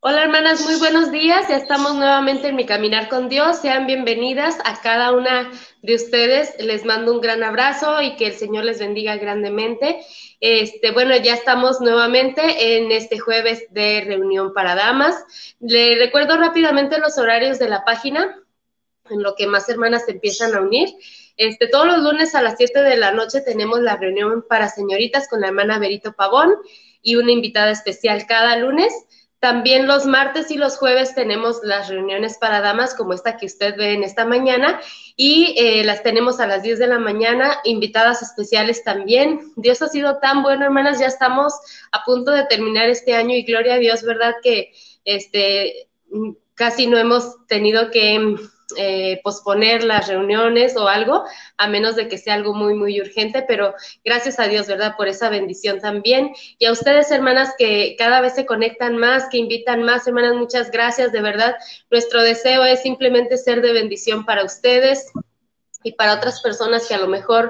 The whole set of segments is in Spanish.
Hola hermanas, muy buenos días. Ya estamos nuevamente en mi caminar con Dios. Sean bienvenidas a cada una de ustedes. Les mando un gran abrazo y que el Señor les bendiga grandemente. Bueno, ya estamos nuevamente en este jueves de reunión para damas. Le recuerdo rápidamente los horarios de la página, en lo que más hermanas se empiezan a unir. Todos los lunes a las 7 de la noche tenemos la reunión para señoritas con la hermana Berito Pavón y una invitada especial cada lunes. También los martes y los jueves tenemos las reuniones para damas como esta que usted ve en esta mañana y las tenemos a las 10 de la mañana, invitadas especiales también. Dios ha sido tan bueno, hermanas, ya estamos a punto de terminar este año y gloria a Dios, ¿verdad? Que casi no hemos tenido que posponer las reuniones o algo, a menos de que sea algo muy, muy urgente, pero gracias a Dios, ¿verdad? Por esa bendición también. Y a ustedes, hermanas, que cada vez se conectan más, que invitan más, hermanas, muchas gracias, de verdad. Nuestro deseo es simplemente ser de bendición para ustedes y para otras personas que a lo mejor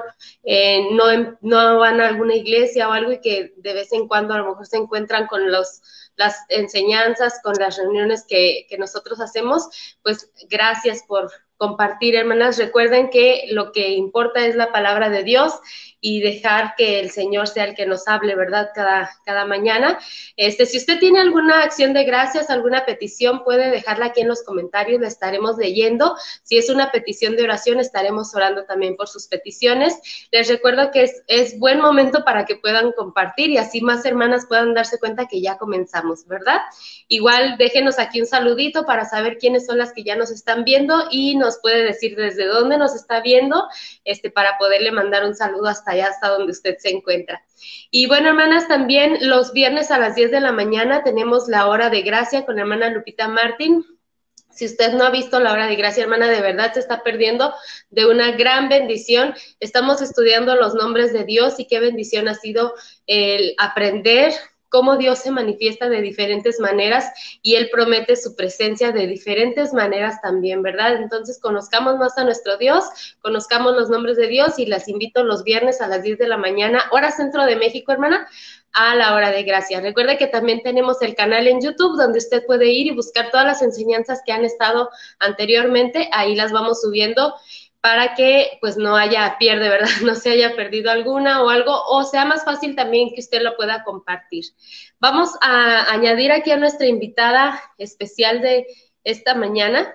no van a alguna iglesia o algo y que de vez en cuando a lo mejor se encuentran con las enseñanzas, con las reuniones que nosotros hacemos, pues gracias por compartir, hermanas. Recuerden que lo que importa es la palabra de Dios y dejar que el Señor sea el que nos hable, ¿verdad? Cada mañana. Si usted tiene alguna acción de gracias, alguna petición, puede dejarla aquí en los comentarios, la estaremos leyendo. Si es una petición de oración, estaremos orando también por sus peticiones. Les recuerdo que es buen momento para que puedan compartir y así más hermanas puedan darse cuenta que ya comenzamos, ¿verdad? Igual déjenos aquí un saludito para saber quiénes son las que ya nos están viendo y nos puede decir desde dónde nos está viendo, para poderle mandar un saludo hasta allá, hasta donde usted se encuentra. Y bueno, hermanas, también los viernes a las 10 de la mañana tenemos la hora de gracia con la hermana Lupita Martín. Si usted no ha visto la hora de gracia, hermana, de verdad se está perdiendo de una gran bendición. Estamos estudiando los nombres de Dios y qué bendición ha sido el aprender cómo Dios se manifiesta de diferentes maneras y Él promete su presencia de diferentes maneras también, ¿verdad? Entonces, conozcamos más a nuestro Dios, conozcamos los nombres de Dios y las invito los viernes a las 10 de la mañana, hora centro de México, hermana, a la hora de gracia. Recuerde que también tenemos el canal en YouTube donde usted puede ir y buscar todas las enseñanzas que han estado anteriormente. Ahí las vamos subiendo para que pues no haya pierde, ¿verdad? No se haya perdido alguna o algo, o sea más fácil también que usted lo pueda compartir. Vamos a añadir aquí a nuestra invitada especial de esta mañana.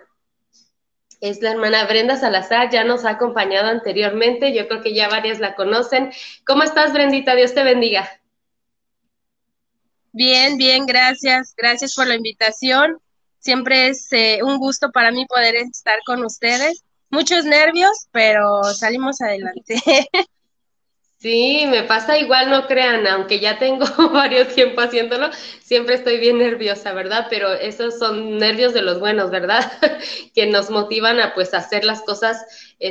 Es la hermana Brenda Salazar, ya nos ha acompañado anteriormente, yo creo que ya varias la conocen. ¿Cómo estás, Brendita? Dios te bendiga. Bien, bien, gracias. Gracias por la invitación. Siempre es un gusto para mí poder estar con ustedes. Muchos nervios, pero salimos adelante. Sí, me pasa igual, no crean, aunque ya tengo varios tiempo haciéndolo, siempre estoy bien nerviosa, ¿verdad? Pero esos son nervios de los buenos, ¿verdad? Que nos motivan a pues hacer las cosas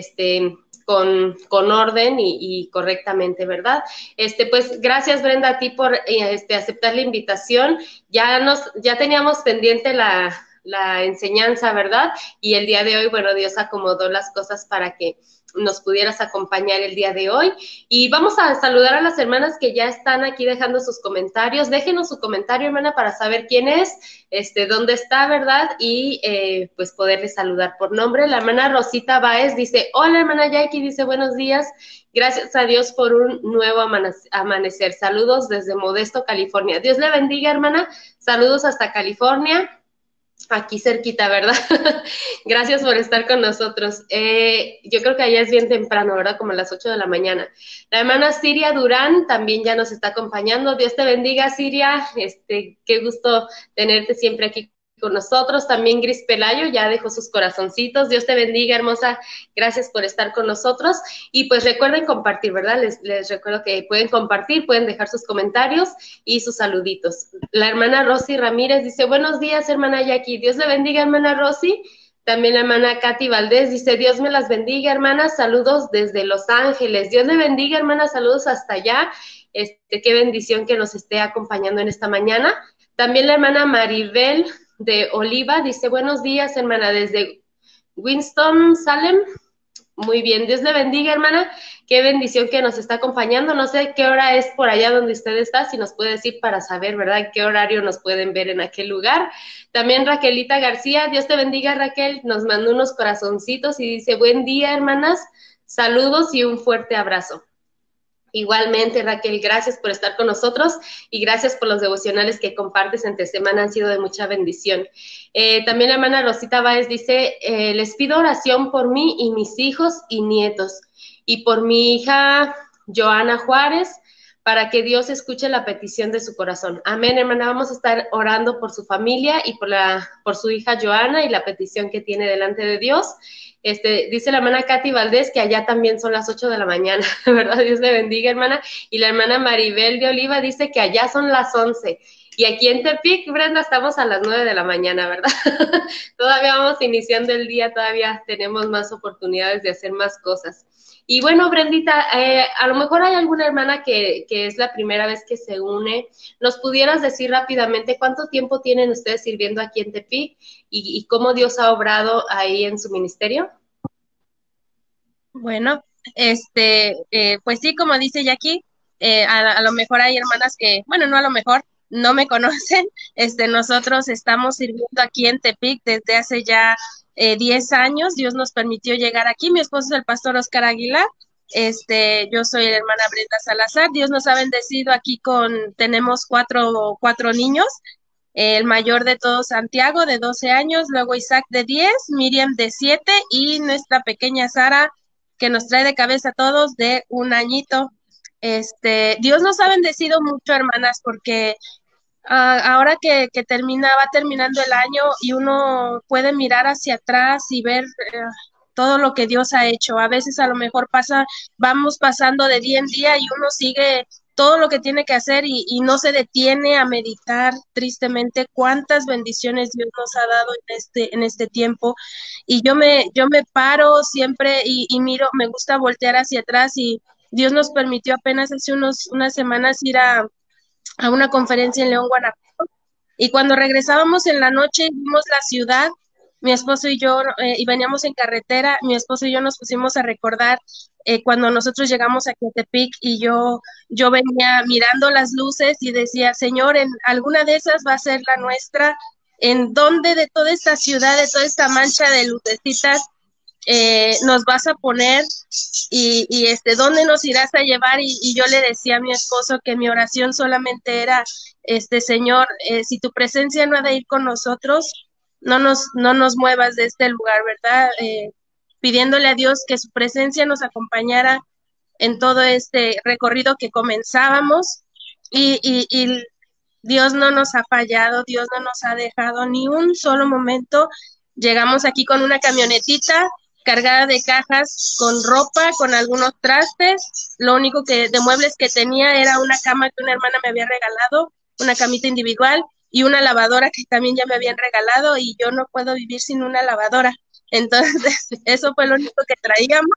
con orden y correctamente, ¿verdad? Pues gracias Brenda a ti por aceptar la invitación. Ya teníamos pendiente la enseñanza, ¿verdad? Y el día de hoy, bueno, Dios acomodó las cosas para que nos pudieras acompañar el día de hoy. Y vamos a saludar a las hermanas que ya están aquí dejando sus comentarios. Déjenos su comentario, hermana, para saber quién es, dónde está, ¿verdad? Y pues poderle saludar por nombre. La hermana Rosita Báez dice, hola, hermana Jackie, dice, buenos días. Gracias a Dios por un nuevo amanecer. Saludos desde Modesto, California. Dios le bendiga, hermana. Saludos hasta California. Aquí cerquita, ¿verdad? Gracias por estar con nosotros. Yo creo que allá es bien temprano, ¿verdad? Como a las 8 de la mañana. La hermana Siria Durán también ya nos está acompañando. Dios te bendiga, Siria. Qué gusto tenerte siempre aquí con nosotros. También Gris Pelayo ya dejó sus corazoncitos. Dios te bendiga, hermosa. Gracias por estar con nosotros. Y pues recuerden compartir, ¿verdad? Les recuerdo que pueden compartir, pueden dejar sus comentarios y sus saluditos. La hermana Rosy Ramírez dice, buenos días, hermana Jackie. Dios le bendiga, hermana Rosy. También la hermana Katy Valdés dice, Dios me las bendiga, hermanas. Saludos desde Los Ángeles. Dios le bendiga, hermana. Saludos hasta allá. Qué bendición que nos esté acompañando en esta mañana. También la hermana Maribel de Oliva dice, buenos días, hermana, desde Winston-Salem, Muy bien, Dios le bendiga, hermana. Qué bendición que nos está acompañando. No sé qué hora es por allá donde usted está, si nos puede decir para saber, ¿verdad?, en qué horario nos pueden ver en aquel lugar. También Raquelita García, Dios te bendiga, Raquel. Nos mandó unos corazoncitos y dice, buen día, hermanas. Saludos y un fuerte abrazo. Igualmente, Raquel, gracias por estar con nosotros y gracias por los devocionales que compartes entre semana, han sido de mucha bendición. También la hermana Rosita Báez dice, les pido oración por mí y mis hijos y nietos y por mi hija Joana Juárez, para que Dios escuche la petición de su corazón. Amén, hermana, vamos a estar orando por su familia y por su hija Joana y la petición que tiene delante de Dios. Dice la hermana Katy Valdés que allá también son las 8 de la mañana, ¿verdad? Dios le bendiga, hermana. Y la hermana Maribel de Oliva dice que allá son las 11. Y aquí en Tepic, Brenda, estamos a las 9 de la mañana, ¿verdad? Todavía vamos iniciando el día, todavía tenemos más oportunidades de hacer más cosas. Y bueno, Brendita, a lo mejor hay alguna hermana que es la primera vez que se une. ¿Nos pudieras decir rápidamente cuánto tiempo tienen ustedes sirviendo aquí en Tepic y cómo Dios ha obrado ahí en su ministerio? Bueno, pues sí, como dice Jackie, a lo mejor hay hermanas que, bueno, no a lo mejor, no me conocen. Nosotros estamos sirviendo aquí en Tepic desde hace ya 10 años. Dios nos permitió llegar aquí. Mi esposo es el pastor Oscar Aguilar. Yo soy la hermana Brenda Salazar. Dios nos ha bendecido aquí tenemos cuatro niños. El mayor de todos, Santiago, de 12 años, luego Isaac de 10, Miriam de 7 y nuestra pequeña Sara, que nos trae de cabeza a todos, de 1 añito. Dios nos ha bendecido mucho, hermanas, porque ahora que va terminando el año y uno puede mirar hacia atrás y ver todo lo que Dios ha hecho. A veces a lo mejor vamos pasando de día en día y uno sigue todo lo que tiene que hacer y no se detiene a meditar tristemente cuántas bendiciones Dios nos ha dado en este tiempo. Y yo me paro siempre y miro, me gusta voltear hacia atrás, y Dios nos permitió apenas hace unas semanas ir a una conferencia en León, Guanajuato, y cuando regresábamos en la noche vimos la ciudad. Mi esposo y yo, y veníamos en carretera, mi esposo y yo nos pusimos a recordar cuando nosotros llegamos aquí a Tepic, y yo venía mirando las luces y decía, Señor, en alguna de esas va a ser la nuestra. ¿En dónde de toda esta ciudad, de toda esta mancha de lucecitas, nos vas a poner? Y ¿dónde nos irás a llevar? Y yo le decía a mi esposo que mi oración solamente era, Señor, si tu presencia no ha de ir con nosotros, no nos muevas de este lugar, ¿verdad? Pidiéndole a Dios que su presencia nos acompañara en todo este recorrido que comenzábamos, y Dios no nos ha fallado, Dios no nos ha dejado ni un solo momento. Llegamos aquí con una camionetita cargada de cajas con ropa, con algunos trastes. Lo único de muebles que tenía era una cama que una hermana me había regalado, una camita individual, y una lavadora que también ya me habían regalado, y yo no puedo vivir sin una lavadora. Entonces, eso fue lo único que traíamos.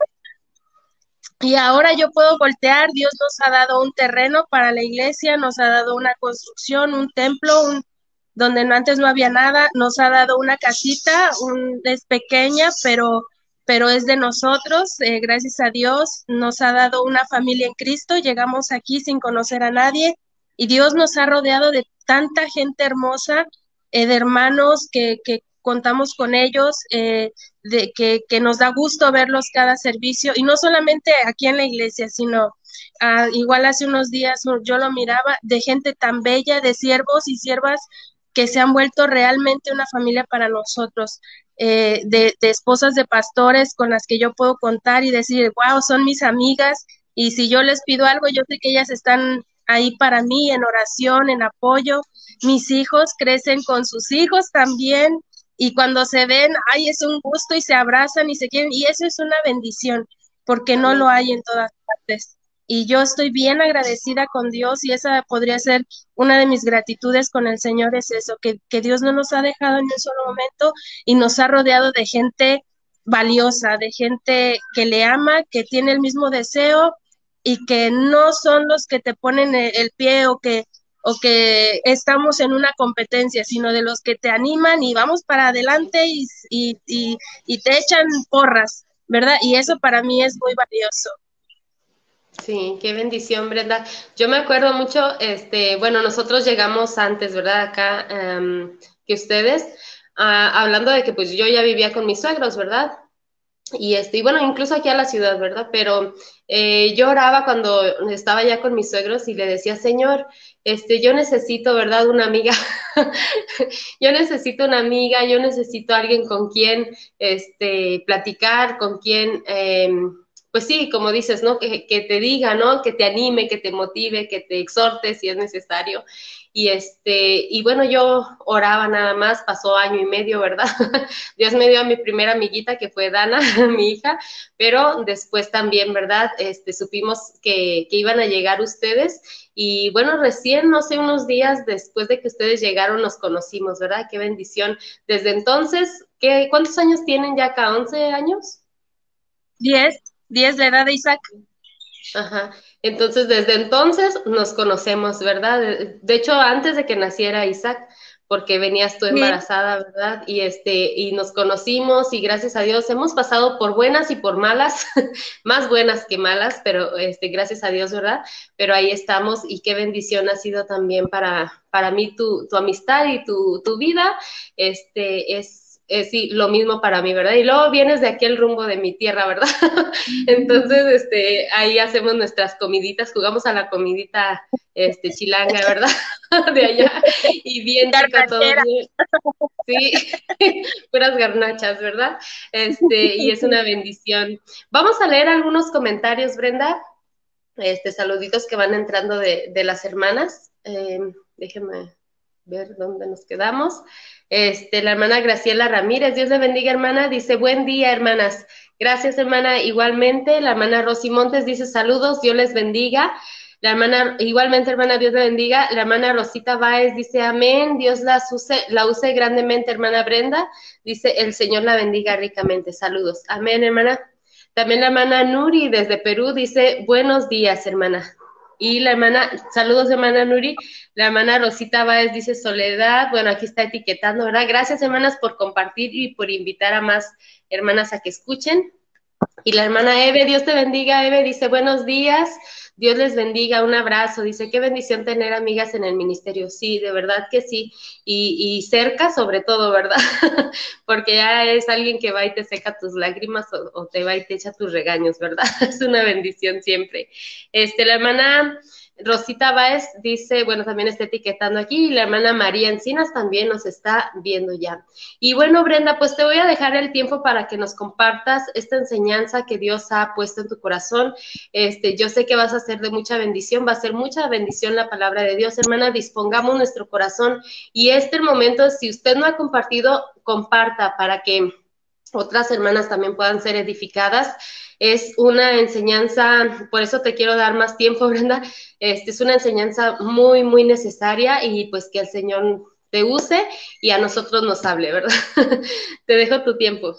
Y ahora yo puedo voltear. Dios nos ha dado un terreno para la iglesia, nos ha dado una construcción, un templo, donde antes no había nada, nos ha dado una casita, es pequeña, pero es de nosotros, gracias a Dios. Nos ha dado una familia en Cristo. Llegamos aquí sin conocer a nadie, y Dios nos ha rodeado de tanta gente hermosa, de hermanos que contamos con ellos, que nos da gusto verlos cada servicio, y no solamente aquí en la iglesia, sino igual hace unos días yo lo miraba, de gente tan bella, de siervos y siervas que se han vuelto realmente una familia para nosotros, de esposas de pastores con las que yo puedo contar y decir, wow, son mis amigas, y si yo les pido algo, yo sé que ellas están ahí para mí, en oración, en apoyo. Mis hijos crecen con sus hijos también, y cuando se ven, ay, es un gusto, y se abrazan y se quieren, y eso es una bendición, porque no lo hay en todas partes. Y yo estoy bien agradecida con Dios, y esa podría ser una de mis gratitudes con el Señor, es eso, que Dios no nos ha dejado en un solo momento, y nos ha rodeado de gente valiosa, de gente que le ama, que tiene el mismo deseo, y que no son los que te ponen el pie o que estamos en una competencia, sino de los que te animan y vamos para adelante, y te echan porras, ¿verdad? Y eso para mí es muy valioso. Sí, qué bendición, Brenda. Yo me acuerdo mucho, bueno, nosotros llegamos antes, ¿verdad? Acá, que ustedes, hablando de que pues yo ya vivía con mis suegros, ¿verdad? Y bueno, incluso aquí a la ciudad, ¿verdad? Pero yo oraba cuando estaba ya con mis suegros y le decía, Señor, yo necesito, ¿verdad? Una amiga. Yo necesito una amiga, yo necesito alguien con quien, platicar, con quien, pues sí, como dices, ¿no? Que te diga, ¿no? Que te anime, que te motive, que te exhorte si es necesario. Y bueno, yo oraba nada más, pasó año y medio, ¿verdad? Dios me dio a mi primera amiguita, que fue Dana, mi hija, pero después también, ¿verdad? Supimos que iban a llegar ustedes y bueno, recién, no sé, unos días después de que ustedes llegaron nos conocimos, ¿verdad? Qué bendición. Desde entonces, ¿cuántos años tienen ya acá? ¿11 años? 10 la edad de Isaac. Ajá. Entonces, desde entonces nos conocemos, ¿verdad? De hecho, antes de que naciera Isaac, porque venías tú Sí, embarazada, ¿verdad? Y nos conocimos y gracias a Dios hemos pasado por buenas y por malas, más buenas que malas, pero gracias a Dios, ¿verdad? Pero ahí estamos y qué bendición ha sido también para mí tu amistad y tu vida, es sí, lo mismo para mí, ¿verdad? Y luego vienes de aquel rumbo de mi tierra, ¿verdad? Entonces, ahí hacemos nuestras comiditas, jugamos a la comidita, chilanga, ¿verdad? De allá, y bien rica, todo garnachera. bien, sí, puras garnachas, ¿verdad? Y es una bendición. Vamos a leer algunos comentarios, Brenda, saluditos que van entrando de las hermanas. Déjenme ver dónde nos quedamos. La hermana Graciela Ramírez, Dios le bendiga, hermana, dice, buen día, hermanas. Gracias, hermana, igualmente. La hermana Rosy Montes dice, saludos, Dios les bendiga. La hermana, igualmente, hermana, Dios le bendiga. La hermana Rosita Báez dice, amén, Dios la use grandemente, hermana Brenda. Dice, el Señor la bendiga ricamente. Saludos. Amén, hermana. También la hermana Nuri desde Perú dice, buenos días, hermana. Y la hermana, saludos, hermana Nuri. La hermana Rosita Báez dice Soledad. Bueno, aquí está etiquetando, ¿verdad? Gracias, hermanas, por compartir y por invitar a más hermanas a que escuchen. Y la hermana Eve, Dios te bendiga, Eve, dice buenos días, Dios les bendiga, un abrazo, dice qué bendición tener amigas en el ministerio, sí, de verdad que sí, y cerca sobre todo, ¿verdad? Porque ya es alguien que va y te seca tus lágrimas o te va y te echa tus regaños, ¿verdad? Es una bendición siempre. La hermana Rosita Báez dice, bueno, también está etiquetando aquí, y la hermana María Encinas también nos está viendo ya. Y bueno, Brenda, pues te voy a dejar el tiempo para que nos compartas esta enseñanza que Dios ha puesto en tu corazón. Yo sé que vas a ser de mucha bendición, va a ser mucha bendición la palabra de Dios. Hermana, dispongamos nuestro corazón y este momento, si usted no ha compartido, comparta para que otras hermanas también puedan ser edificadas. Es una enseñanza, por eso te quiero dar más tiempo, Brenda. Es una enseñanza muy, muy necesaria y pues que el Señor te use y a nosotros nos hable, ¿verdad? Te dejo tu tiempo.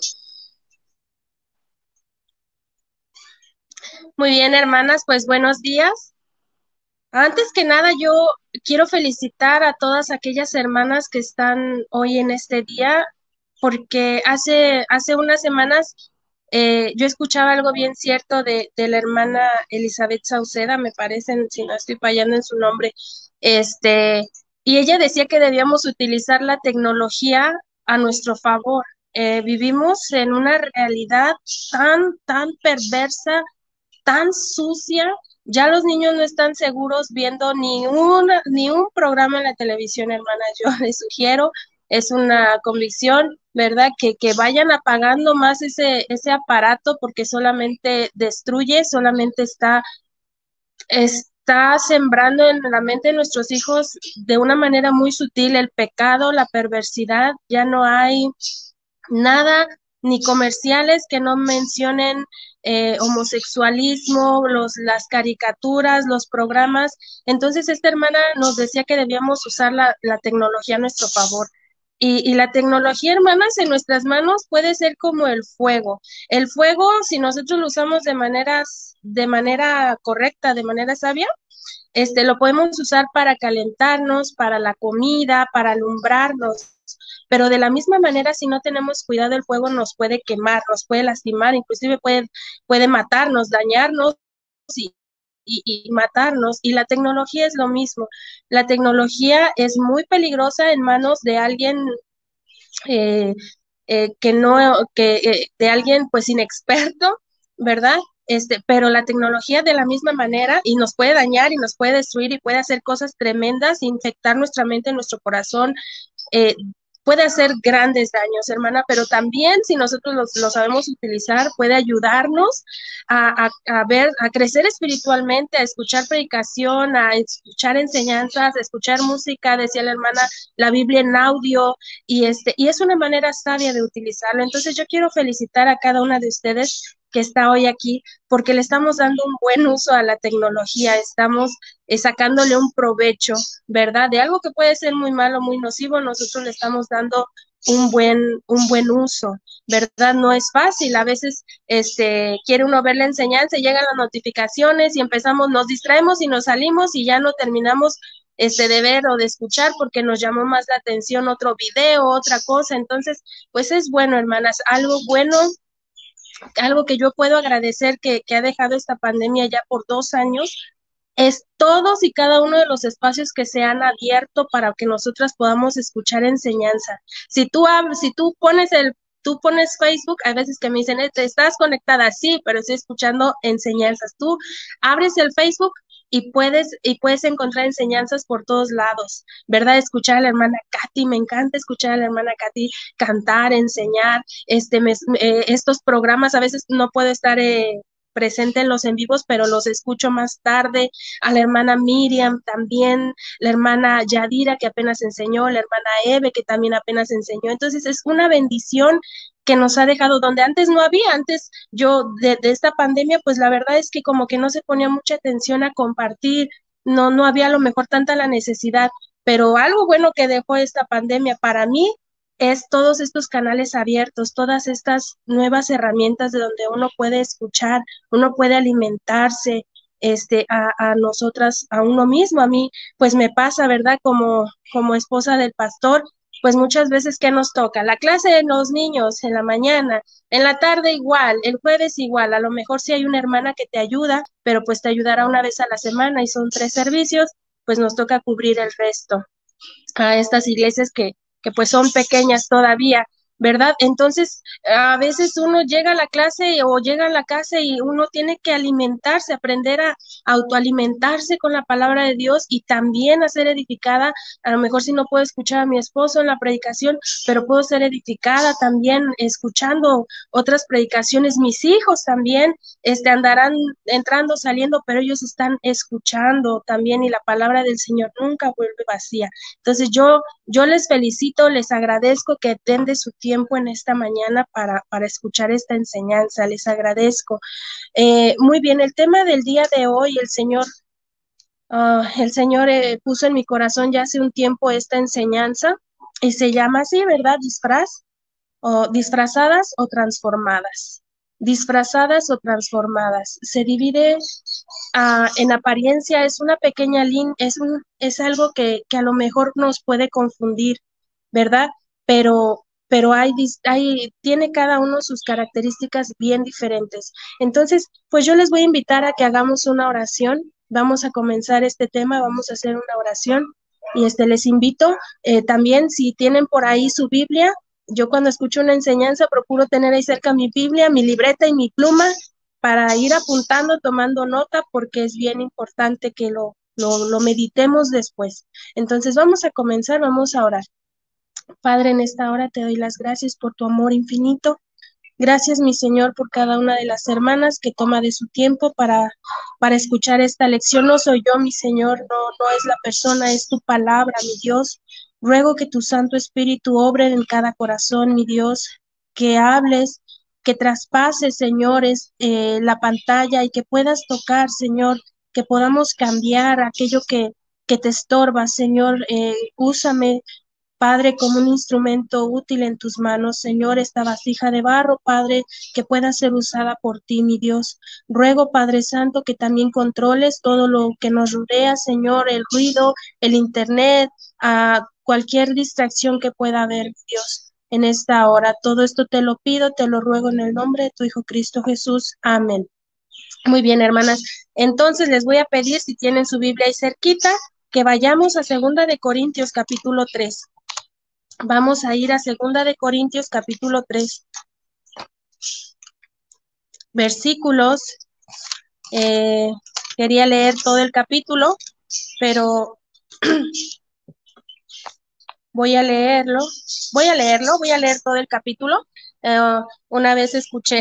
Muy bien, hermanas, pues buenos días. Antes que nada, yo quiero felicitar a todas aquellas hermanas que están hoy en este día, porque hace unas semanas yo escuchaba algo bien cierto de la hermana Elizabeth Sauceda, me parece, si no estoy fallando en su nombre, este, y ella decía que debíamos utilizar la tecnología a nuestro favor. Vivimos en una realidad tan perversa, tan sucia. Ya los niños no están seguros viendo ni un programa en la televisión, hermana. Yo les sugiero, es una convicción, ¿verdad? Que vayan apagando más ese aparato porque solamente destruye, solamente está sembrando en la mente de nuestros hijos de una manera muy sutil el pecado, la perversidad. Ya no hay nada, ni comerciales que no mencionen homosexualismo, las caricaturas, los programas. Entonces, esta hermana nos decía que debíamos usar la tecnología a nuestro favor. Y la tecnología, hermanas, en nuestras manos puede ser como el fuego. El fuego, si nosotros lo usamos de manera correcta, de manera sabia, lo podemos usar para calentarnos, para la comida, para alumbrarnos, pero de la misma manera, si no tenemos cuidado, el fuego nos puede quemar, nos puede lastimar, inclusive puede matarnos, dañarnos y, y matarnos. Y la tecnología es lo mismo. La tecnología es muy peligrosa en manos de alguien eh, que no, que de alguien pues inexperto, ¿verdad? Pero la tecnología de la misma manera y nos puede dañar y nos puede destruir y puede hacer cosas tremendas, infectar nuestra mente, nuestro corazón, eh, puede hacer grandes daños, hermana, pero también si nosotros lo sabemos utilizar, puede ayudarnos a ver, a crecer espiritualmente, a escuchar predicación, a escuchar enseñanzas, a escuchar música, decía la hermana, la Biblia en audio, y es una manera sabia de utilizarlo. Entonces yo quiero felicitar a cada una de ustedes que está hoy aquí, porque le estamos dando un buen uso a la tecnología, estamos sacándole un provecho, ¿verdad? De algo que puede ser muy malo, muy nocivo, nosotros le estamos dando un buen uso, ¿verdad? No es fácil, a veces quiere uno ver la enseñanza y llegan las notificaciones y empezamos, nos distraemos y nos salimos y ya no terminamos de ver o de escuchar porque nos llamó más la atención otro video, otra cosa. Entonces, pues es bueno, hermanas, algo bueno, algo que yo puedo agradecer que ha dejado esta pandemia ya por 2 años, es todos y cada uno de los espacios que se han abierto para que nosotras podamos escuchar enseñanza. Si tú pones Facebook, hay veces que me dicen, ¿te estás conectada? Sí, pero estoy escuchando enseñanzas. Tú abres el Facebook y puedes encontrar enseñanzas por todos lados, ¿verdad? Escuchar a la hermana Katy, me encanta escuchar a la hermana Katy cantar, enseñar, estos programas, a veces no puedo estar presente en los en vivos, pero los escucho más tarde, a la hermana Miriam también, la hermana Yadira que apenas enseñó, la hermana Eve que también apenas enseñó. Entonces es una bendición que nos ha dejado donde antes no había. Antes yo de esta pandemia, pues la verdad es que como que no se ponía mucha atención a compartir, no había a lo mejor tanta la necesidad, pero algo bueno que dejó esta pandemia para mí es todos estos canales abiertos, todas estas nuevas herramientas de donde uno puede escuchar, uno puede alimentarse, a nosotras, a uno mismo. A mí, pues me pasa, ¿verdad? Como esposa del pastor, pues muchas veces que nos toca la clase de los niños en la mañana, en la tarde igual, el jueves igual, a lo mejor si hay una hermana que te ayuda, pero pues te ayudará una vez a la semana y son 3 servicios, pues nos toca cubrir el resto a estas iglesias que pues son pequeñas todavía, ¿verdad? Entonces, a veces uno llega a la clase o llega a la casa y uno tiene que alimentarse, aprender a autoalimentarse con la palabra de Dios y también a ser edificada. A lo mejor si no puedo escuchar a mi esposo en la predicación, pero puedo ser edificada también escuchando otras predicaciones. Mis hijos también andarán entrando, saliendo, pero ellos están escuchando también y la palabra del Señor nunca vuelve vacía. Entonces yo les felicito, les agradezco que den de su tiempo en esta mañana para escuchar esta enseñanza, les agradezco. Muy bien, el tema del día de hoy, el Señor puso en mi corazón ya hace un tiempo esta enseñanza y se llama así, ¿verdad? O disfrazadas o transformadas. Disfrazadas o transformadas. Se divide en apariencia, es una pequeña línea, es algo que a lo mejor nos puede confundir, ¿verdad? Pero tiene cada uno sus características bien diferentes. Entonces, pues yo les voy a invitar a que hagamos una oración. Vamos a comenzar este tema, vamos a hacer una oración y les invito también si tienen por ahí su Biblia. Yo cuando escucho una enseñanza procuro tener ahí cerca mi Biblia, mi libreta y mi pluma para ir apuntando, tomando nota, porque es bien importante que lo meditemos después. Entonces vamos a comenzar, vamos a orar. Padre, en esta hora te doy las gracias por tu amor infinito. Gracias, mi Señor, por cada una de las hermanas que toma de su tiempo para escuchar esta lección. No soy yo, mi Señor, no es la persona, es tu palabra, mi Dios. Ruego que tu Santo Espíritu obre en cada corazón, mi Dios, que hables, que traspases, señores, la pantalla y que puedas tocar, Señor, que podamos cambiar aquello que te estorba, Señor. Úsame Padre, como un instrumento útil en tus manos, Señor, esta vasija de barro, Padre, que pueda ser usada por ti, mi Dios. Ruego, Padre Santo, que también controles todo lo que nos rodea, Señor, el ruido, el internet, a cualquier distracción que pueda haber, mi Dios, en esta hora. Todo esto te lo pido, te lo ruego en el nombre de tu Hijo Cristo Jesús. Amén. Muy bien, hermanas. Entonces les voy a pedir, si tienen su Biblia ahí cerquita, que vayamos a Segunda de Corintios capítulo 3. Vamos a ir a Segunda de Corintios capítulo 3, versículos. Quería leer todo el capítulo, pero voy a leer todo el capítulo. Una vez escuché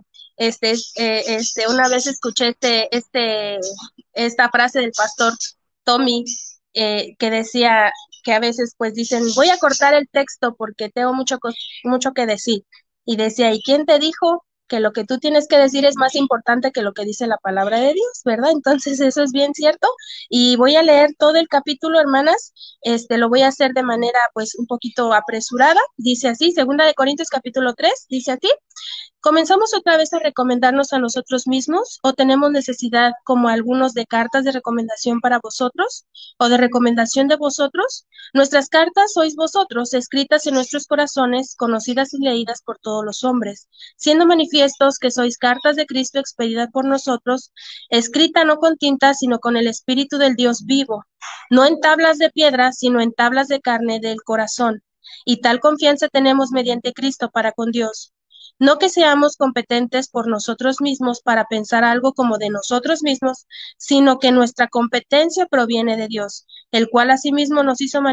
esta frase del pastor Tommy, que decía que a veces pues dicen, voy a cortar el texto porque tengo mucho que decir. Y decía, ¿y quién te dijo que lo que tú tienes que decir es más importante que lo que dice la palabra de Dios, verdad? Entonces eso es bien cierto. Y voy a leer todo el capítulo, hermanas. Lo voy a hacer de manera pues un poquito apresurada. Dice así, Segunda de Corintios capítulo 3, dice así: ¿comenzamos otra vez a recomendarnos a nosotros mismos o tenemos necesidad, como algunos, de cartas de recomendación para vosotros o de recomendación de vosotros? Nuestras cartas sois vosotros, escritas en nuestros corazones, conocidas y leídas por todos los hombres, siendo manifiestos que sois cartas de Cristo expedidas por nosotros, escrita no con tinta, sino con el Espíritu del Dios vivo, no en tablas de piedra, sino en tablas de carne del corazón. Y tal confianza tenemos mediante Cristo para con Dios. No que seamos competentes por nosotros mismos para pensar algo como de nosotros mismos, sino que nuestra competencia proviene de Dios, el cual asimismo nos hizo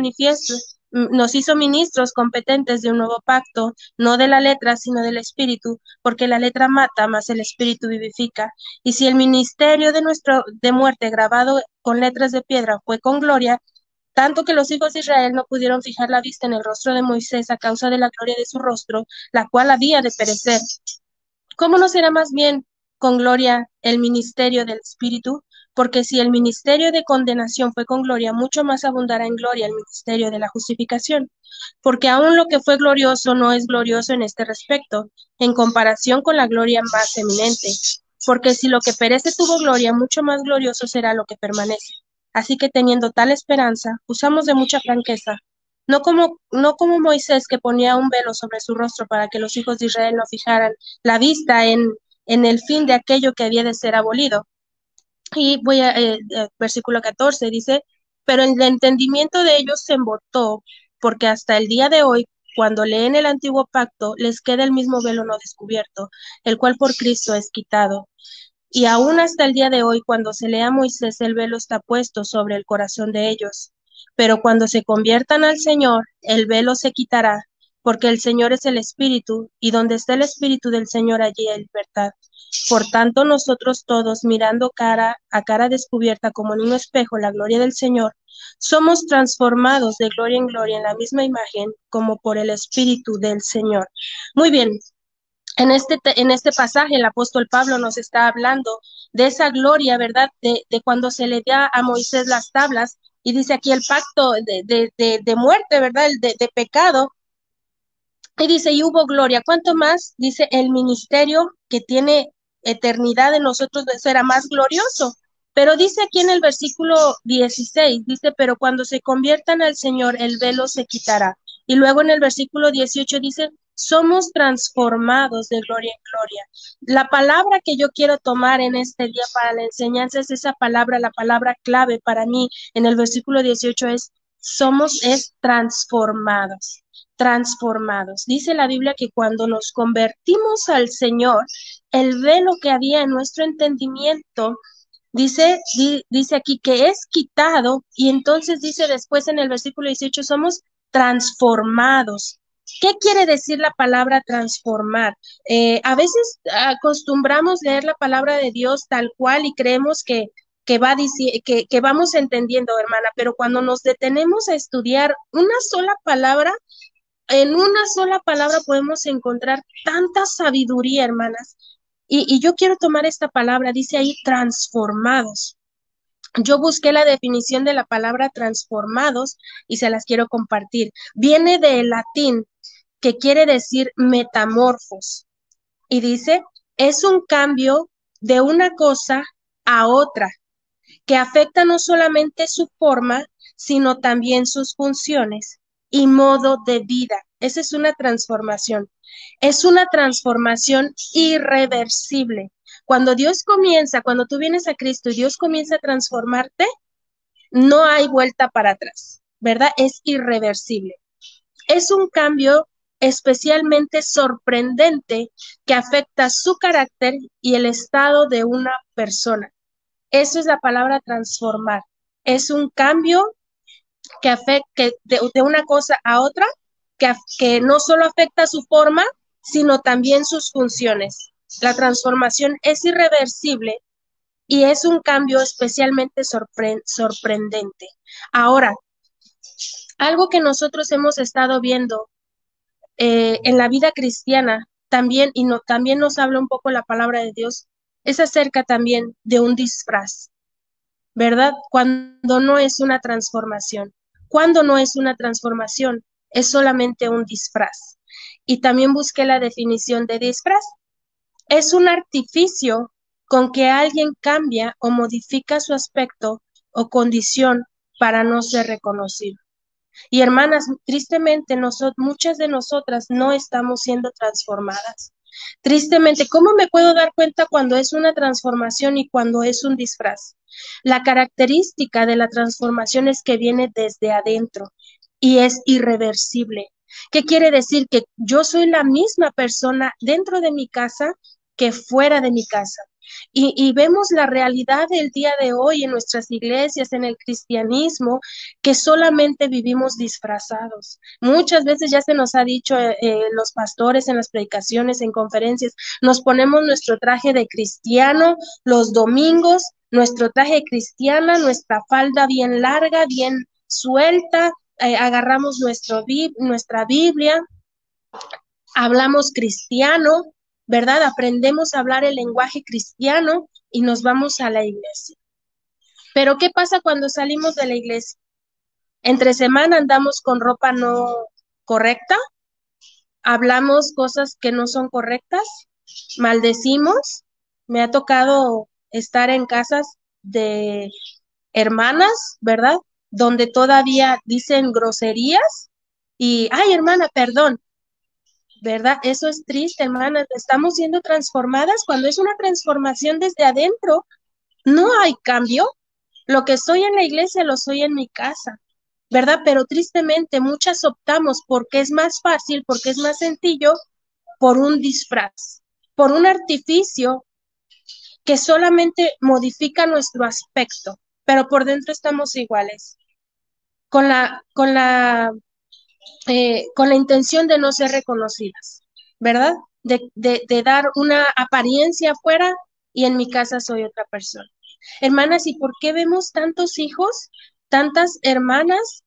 ministros competentes de un nuevo pacto, no de la letra, sino del Espíritu, porque la letra mata, mas el Espíritu vivifica. Y si el ministerio de muerte grabado con letras de piedra fue con gloria, tanto que los hijos de Israel no pudieron fijar la vista en el rostro de Moisés a causa de la gloria de su rostro, la cual había de perecer. ¿Cómo no será más bien con gloria el ministerio del Espíritu? Porque si el ministerio de condenación fue con gloria, mucho más abundará en gloria el ministerio de la justificación. Porque aún lo que fue glorioso no es glorioso en este respecto, en comparación con la gloria más eminente. Porque si lo que perece tuvo gloria, mucho más glorioso será lo que permanece. Así que teniendo tal esperanza, usamos de mucha franqueza, no como Moisés, que ponía un velo sobre su rostro para que los hijos de Israel no fijaran la vista en el fin de aquello que había de ser abolido. Y versículo 14 dice, pero el entendimiento de ellos se embotó, porque hasta el día de hoy, cuando leen el antiguo pacto, les queda el mismo velo no descubierto, el cual por Cristo es quitado. Y aún hasta el día de hoy, cuando se lea a Moisés, el velo está puesto sobre el corazón de ellos. Pero cuando se conviertan al Señor, el velo se quitará, porque el Señor es el Espíritu, y donde está el Espíritu del Señor, allí hay libertad. Por tanto, nosotros todos, mirando cara a cara descubierta como en un espejo la gloria del Señor, somos transformados de gloria en gloria en la misma imagen, como por el Espíritu del Señor. Muy bien. En este pasaje el apóstol Pablo nos está hablando de esa gloria, ¿verdad? De cuando se le da a Moisés las tablas, y dice aquí el pacto de muerte, ¿verdad? De pecado. Y dice, y hubo gloria. ¿Cuánto más? Dice, el ministerio que tiene eternidad en nosotros será más glorioso. Pero dice aquí en el versículo 16, dice, pero cuando se conviertan al Señor, el velo se quitará. Y luego en el versículo 18 dice, somos transformados de gloria en gloria. La palabra que yo quiero tomar en este día para la enseñanza es esa palabra, la palabra clave para mí en el versículo 18 es transformados. Transformados. Dice la Biblia que cuando nos convertimos al Señor, el velo que había en nuestro entendimiento, dice aquí que es quitado, y entonces dice después en el versículo 18, somos transformados. ¿Qué quiere decir la palabra transformar? A veces acostumbramos leer la palabra de Dios tal cual y creemos que vamos entendiendo, hermana, pero cuando nos detenemos a estudiar en una sola palabra podemos encontrar tanta sabiduría, hermanas. Y yo quiero tomar esta palabra, dice ahí, transformados. Yo busqué la definición de la palabra transformados y se las quiero compartir. Viene del latín, que quiere decir metamorfos, y dice, es un cambio de una cosa a otra, que afecta no solamente su forma, sino también sus funciones y modo de vida. Esa es una transformación. Es una transformación irreversible. Cuando tú vienes a Cristo y Dios comienza a transformarte, no hay vuelta para atrás, ¿verdad? Es irreversible. Es un cambio especialmente sorprendente que afecta su carácter y el estado de una persona. Eso es la palabra transformar. Es un cambio que afecta de una cosa a otra, que no solo afecta su forma, sino también sus funciones. La transformación es irreversible y es un cambio especialmente sorprendente. Ahora, algo que nosotros hemos estado viendo en la vida cristiana también, y no, también nos habla un poco la palabra de Dios, es acerca también de un disfraz, ¿verdad? Cuando no es una transformación. Cuando no es una transformación, es solamente un disfraz. Y también busqué la definición de disfraz. Es un artificio con que alguien cambia o modifica su aspecto o condición para no ser reconocido. Y hermanas, tristemente muchas de nosotras no estamos siendo transformadas. Tristemente, ¿cómo me puedo dar cuenta cuando es una transformación y cuando es un disfraz? La característica de la transformación es que viene desde adentro y es irreversible. ¿Qué quiere decir? Que yo soy la misma persona dentro de mi casa que fuera de mi casa. Y vemos la realidad del día de hoy en nuestras iglesias, en el cristianismo, que solamente vivimos disfrazados. Muchas veces ya se nos ha dicho los pastores en las predicaciones, en conferencias, nos ponemos nuestro traje de cristiano los domingos, nuestro traje de cristiana, nuestra falda bien larga, bien suelta, agarramos nuestra Biblia, hablamos cristiano, ¿verdad? Aprendemos a hablar el lenguaje cristiano y nos vamos a la iglesia. Pero ¿qué pasa cuando salimos de la iglesia? Entre semana andamos con ropa no correcta, hablamos cosas que no son correctas, maldecimos. Me ha tocado estar en casas de hermanas, ¿verdad? Donde todavía dicen groserías y, ay, hermana, perdón, ¿verdad? Eso es triste, hermanas. Estamos siendo transformadas cuando es una transformación desde adentro. No hay cambio. Lo que soy en la iglesia lo soy en mi casa, ¿verdad? Pero tristemente muchas optamos porque es más fácil, porque es más sencillo, por un disfraz, por un artificio que solamente modifica nuestro aspecto, pero por dentro estamos iguales, con la intención de no ser reconocidas, ¿verdad? De dar una apariencia afuera y en mi casa soy otra persona. Hermanas, ¿y por qué vemos tantos hijos, tantas hermanas?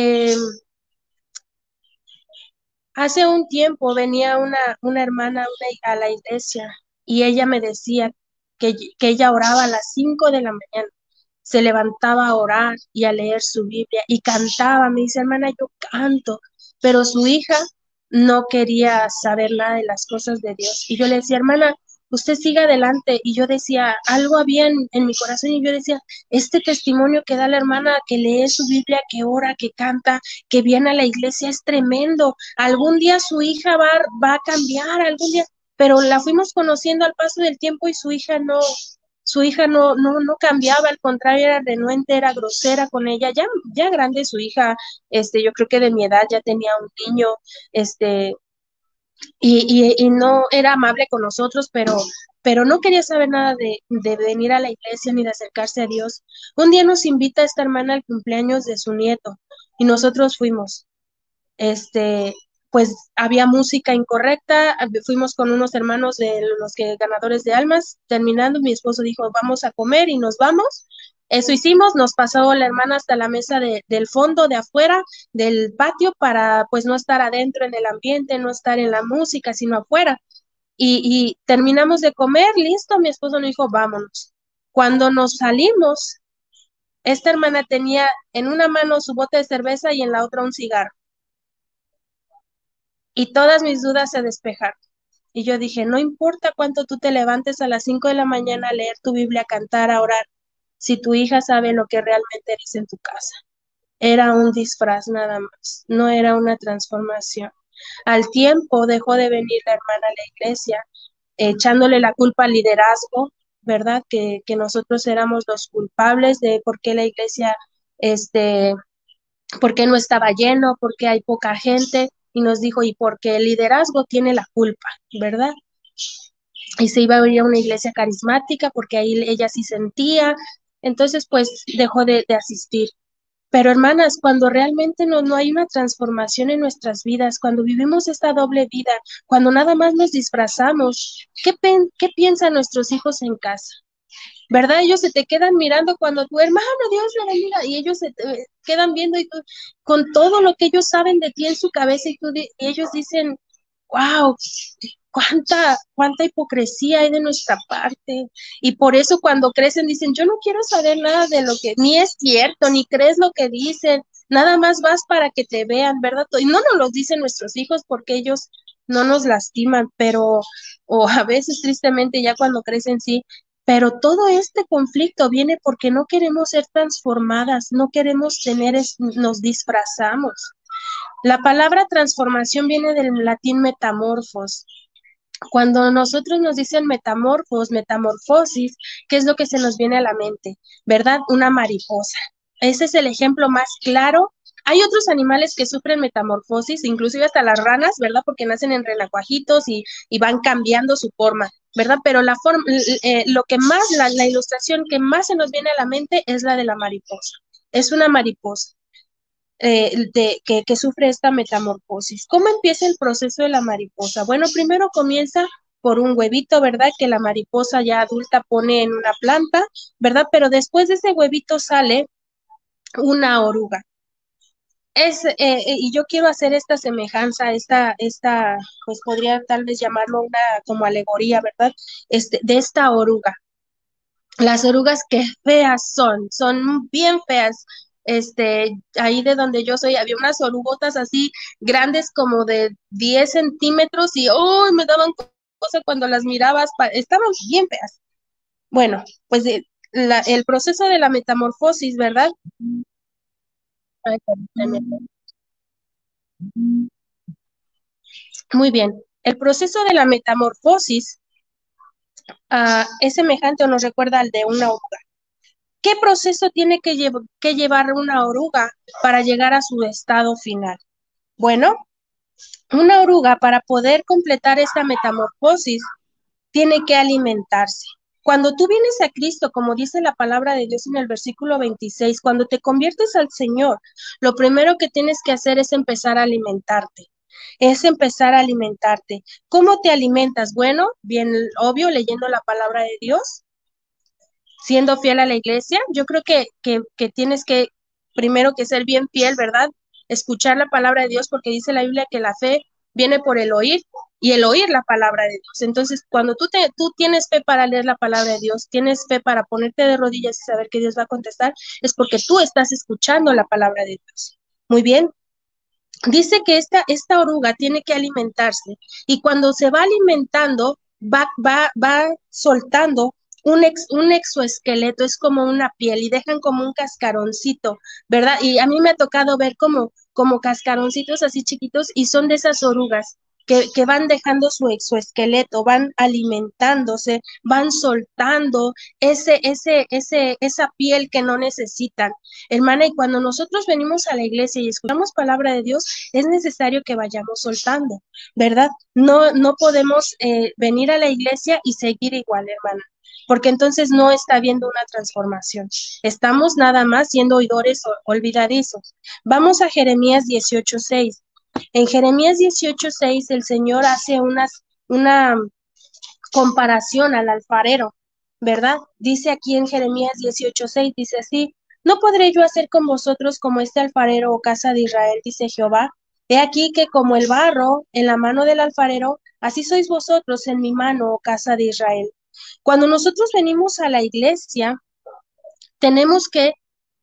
Hace un tiempo venía una hermana a la iglesia y ella me decía que ella oraba a las 5 de la mañana, se levantaba a orar y a leer su Biblia y cantaba. Me dice, hermana, yo canto, pero su hija no quería saber nada de las cosas de Dios. Y yo le decía, hermana, usted siga adelante. Y yo decía, algo había en mi corazón y yo decía, este testimonio que da la hermana, que lee su Biblia, que ora, que canta, que viene a la iglesia, es tremendo. Algún día su hija va a cambiar, algún día, pero la fuimos conociendo al paso del tiempo y su hija no cambiaba, al contrario, era renuente, era grosera con ella, ya grande su hija, yo creo que de mi edad ya tenía un niño, este, y no era amable con nosotros, pero no quería saber nada de venir a la iglesia ni de acercarse a Dios. Un día nos invita esta hermana al cumpleaños de su nieto y nosotros fuimos. Este, pues había música incorrecta, fuimos con unos hermanos de los que ganadores de almas, terminando, mi esposo dijo, vamos a comer y nos vamos. Eso hicimos, nos pasó la hermana hasta la mesa del fondo, de afuera, del patio, para pues no estar adentro en el ambiente, no estar en la música, sino afuera. Y terminamos de comer, listo, mi esposo nos dijo, vámonos. Cuando nos salimos, Esta hermana tenía en una mano su bote de cerveza y en la otra un cigarro. Y todas mis dudas se despejaron. Y yo dije, no importa cuánto tú te levantes a las 5 de la mañana a leer tu Biblia, a cantar, a orar, si tu hija sabe lo que realmente eres en tu casa. Era un disfraz nada más, no era una transformación. Al tiempo dejó de venir la hermana a la iglesia, echándole la culpa al liderazgo, ¿verdad? Que nosotros éramos los culpables de por qué la iglesia, este, por qué no estaba lleno, por qué hay poca gente, y nos dijo, y porque el liderazgo tiene la culpa, ¿verdad? Y se iba a ir a una iglesia carismática porque ahí ella sí sentía, entonces pues dejó de asistir. Pero hermanas, cuando realmente no hay una transformación en nuestras vidas, cuando vivimos esta doble vida, cuando nada más nos disfrazamos, ¿qué piensan nuestros hijos en casa? ¿Verdad? Ellos se te quedan mirando cuando tu hermano, Dios le bendiga, y ellos se te quedan viendo y tú, con todo lo que ellos saben de ti en su cabeza y ellos dicen, wow, cuánta hipocresía hay de nuestra parte. Y por eso cuando crecen dicen, yo no quiero saber nada de lo que ni es cierto, ni crees lo que dicen, nada más vas para que te vean, ¿verdad? Y no nos lo dicen nuestros hijos porque ellos no nos lastiman, pero, o a veces tristemente ya cuando crecen sí, pero todo este conflicto viene porque no queremos ser transformadas, no queremos nos disfrazamos. La palabra transformación viene del latín metamorfos. Cuando nosotros nos dicen metamorfosis, ¿qué es lo que se nos viene a la mente? ¿Verdad? Una mariposa. Ese es el ejemplo más claro. Hay otros animales que sufren metamorfosis, inclusive hasta las ranas, ¿verdad? Porque nacen en renacuajitos y van cambiando su forma, ¿verdad? Pero lo que más, la ilustración que más se nos viene a la mente es la de la mariposa. Es una mariposa que sufre esta metamorfosis. ¿Cómo empieza el proceso de la mariposa? Bueno, primero comienza por un huevito, ¿verdad? Que la mariposa ya adulta pone en una planta, ¿verdad? Pero después de ese huevito sale una oruga. Y yo quiero hacer esta semejanza, pues podría tal vez llamarlo una como alegoría, ¿verdad? De esta oruga. Las orugas que feas son bien feas. Ahí de donde yo soy había unas orugotas así grandes como de 10 centímetros y ¡oh! Me daban cosa cuando las mirabas, estaban bien feas. Bueno, pues el proceso de la metamorfosis, ¿verdad? Ay, permíteme. Muy bien. El proceso de la metamorfosis es semejante o nos recuerda al de una oruga. ¿Qué proceso tiene que llevar una oruga para llegar a su estado final? Bueno, una oruga para poder completar esta metamorfosis tiene que alimentarse. Cuando tú vienes a Cristo, como dice la palabra de Dios en el versículo 26, cuando te conviertes al Señor, lo primero que tienes que hacer es empezar a alimentarte. Es empezar a alimentarte. ¿Cómo te alimentas? Bueno, bien obvio, leyendo la palabra de Dios, siendo fiel a la iglesia. Yo creo que tienes que, primero que ser bien fiel, ¿verdad? Escuchar la palabra de Dios, porque dice la Biblia que la fe viene por el oír y el oír la palabra de Dios. Entonces, cuando tú tienes fe para leer la palabra de Dios, tienes fe para ponerte de rodillas y saber que Dios va a contestar, es porque tú estás escuchando la palabra de Dios. Muy bien. Dice que esta oruga tiene que alimentarse y cuando se va alimentando, va soltando un exoesqueleto, es como una piel y dejan como un cascaroncito, ¿verdad? Y a mí me ha tocado ver como cascaroncitos así chiquitos y son de esas orugas que van dejando su exoesqueleto, van alimentándose, van soltando esa piel que no necesitan. Hermana, y cuando nosotros venimos a la iglesia y escuchamos palabra de Dios, es necesario que vayamos soltando, ¿verdad? No podemos venir a la iglesia y seguir igual, hermana, porque entonces no está habiendo una transformación. Estamos nada más siendo oidores olvidadizos. Vamos a Jeremías 18:6. En Jeremías 18:6 el Señor hace una comparación al alfarero, ¿verdad? Dice aquí en Jeremías 18:6, dice así, ¿no podré yo hacer con vosotros como este alfarero o casa de Israel, dice Jehová? He aquí que como el barro en la mano del alfarero, así sois vosotros en mi mano, oh casa de Israel. Cuando nosotros venimos a la iglesia, tenemos que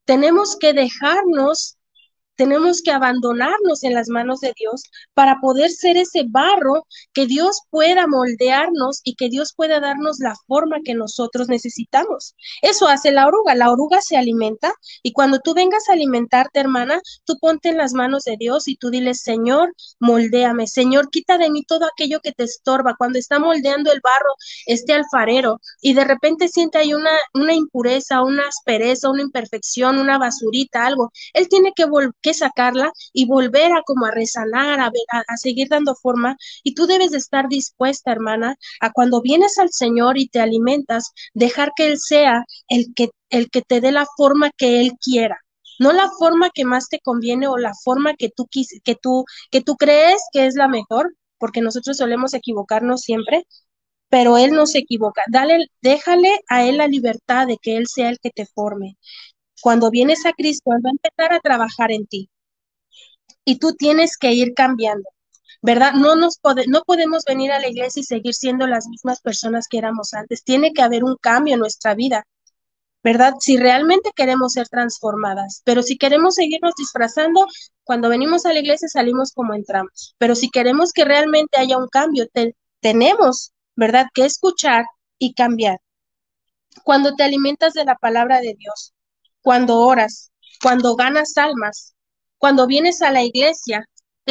Tenemos que dejarnos, tenemos que abandonarnos en las manos de Dios para poder ser ese barro que Dios pueda moldearnos y que Dios pueda darnos la forma que nosotros necesitamos. Eso hace la oruga se alimenta y cuando tú vengas a alimentarte, hermana, tú ponte en las manos de Dios y tú diles, Señor, moldéame, Señor, quita de mí todo aquello que te estorba. Cuando está moldeando el barro, este alfarero, y de repente siente ahí una impureza, una aspereza, una imperfección, una basurita, algo, él tiene que sacarla y volver a como a resanar, a seguir dando forma. Y tú debes de estar dispuesta, hermana, a cuando vienes al Señor y te alimentas, dejar que Él sea el que te dé la forma que Él quiera. No la forma que más te conviene o la forma que tú crees que es la mejor, porque nosotros solemos equivocarnos siempre, pero Él no se equivoca. Déjale a Él la libertad de que Él sea el que te forme. Cuando vienes a Cristo, Él va a empezar a trabajar en ti y tú tienes que ir cambiando, ¿verdad? No podemos venir a la iglesia y seguir siendo las mismas personas que éramos antes. Tiene que haber un cambio en nuestra vida, ¿verdad? Si realmente queremos ser transformadas, pero si queremos seguirnos disfrazando, cuando venimos a la iglesia salimos como entramos. Pero si queremos que realmente haya un cambio, tenemos, ¿verdad?, que escuchar y cambiar. Cuando te alimentas de la palabra de Dios, cuando oras, cuando ganas almas, cuando vienes a la iglesia,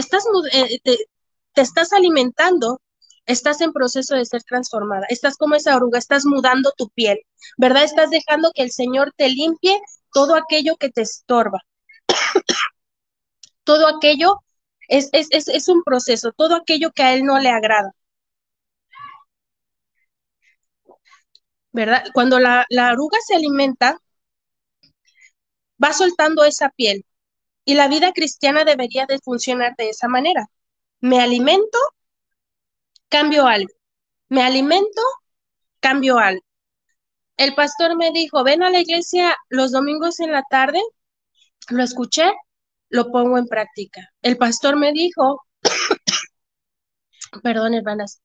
te estás alimentando, estás en proceso de ser transformada, estás como esa oruga, estás mudando tu piel, ¿verdad? Estás dejando que el Señor te limpie todo aquello que te estorba, todo aquello es un proceso, todo aquello que a Él no le agrada, ¿verdad? Cuando la oruga se alimenta, va soltando esa piel. Y la vida cristiana debería de funcionar de esa manera. Me alimento, cambio algo. Me alimento, cambio algo. El pastor me dijo, ven a la iglesia los domingos en la tarde. Lo escuché, lo pongo en práctica. El pastor me dijo, perdón, hermanas,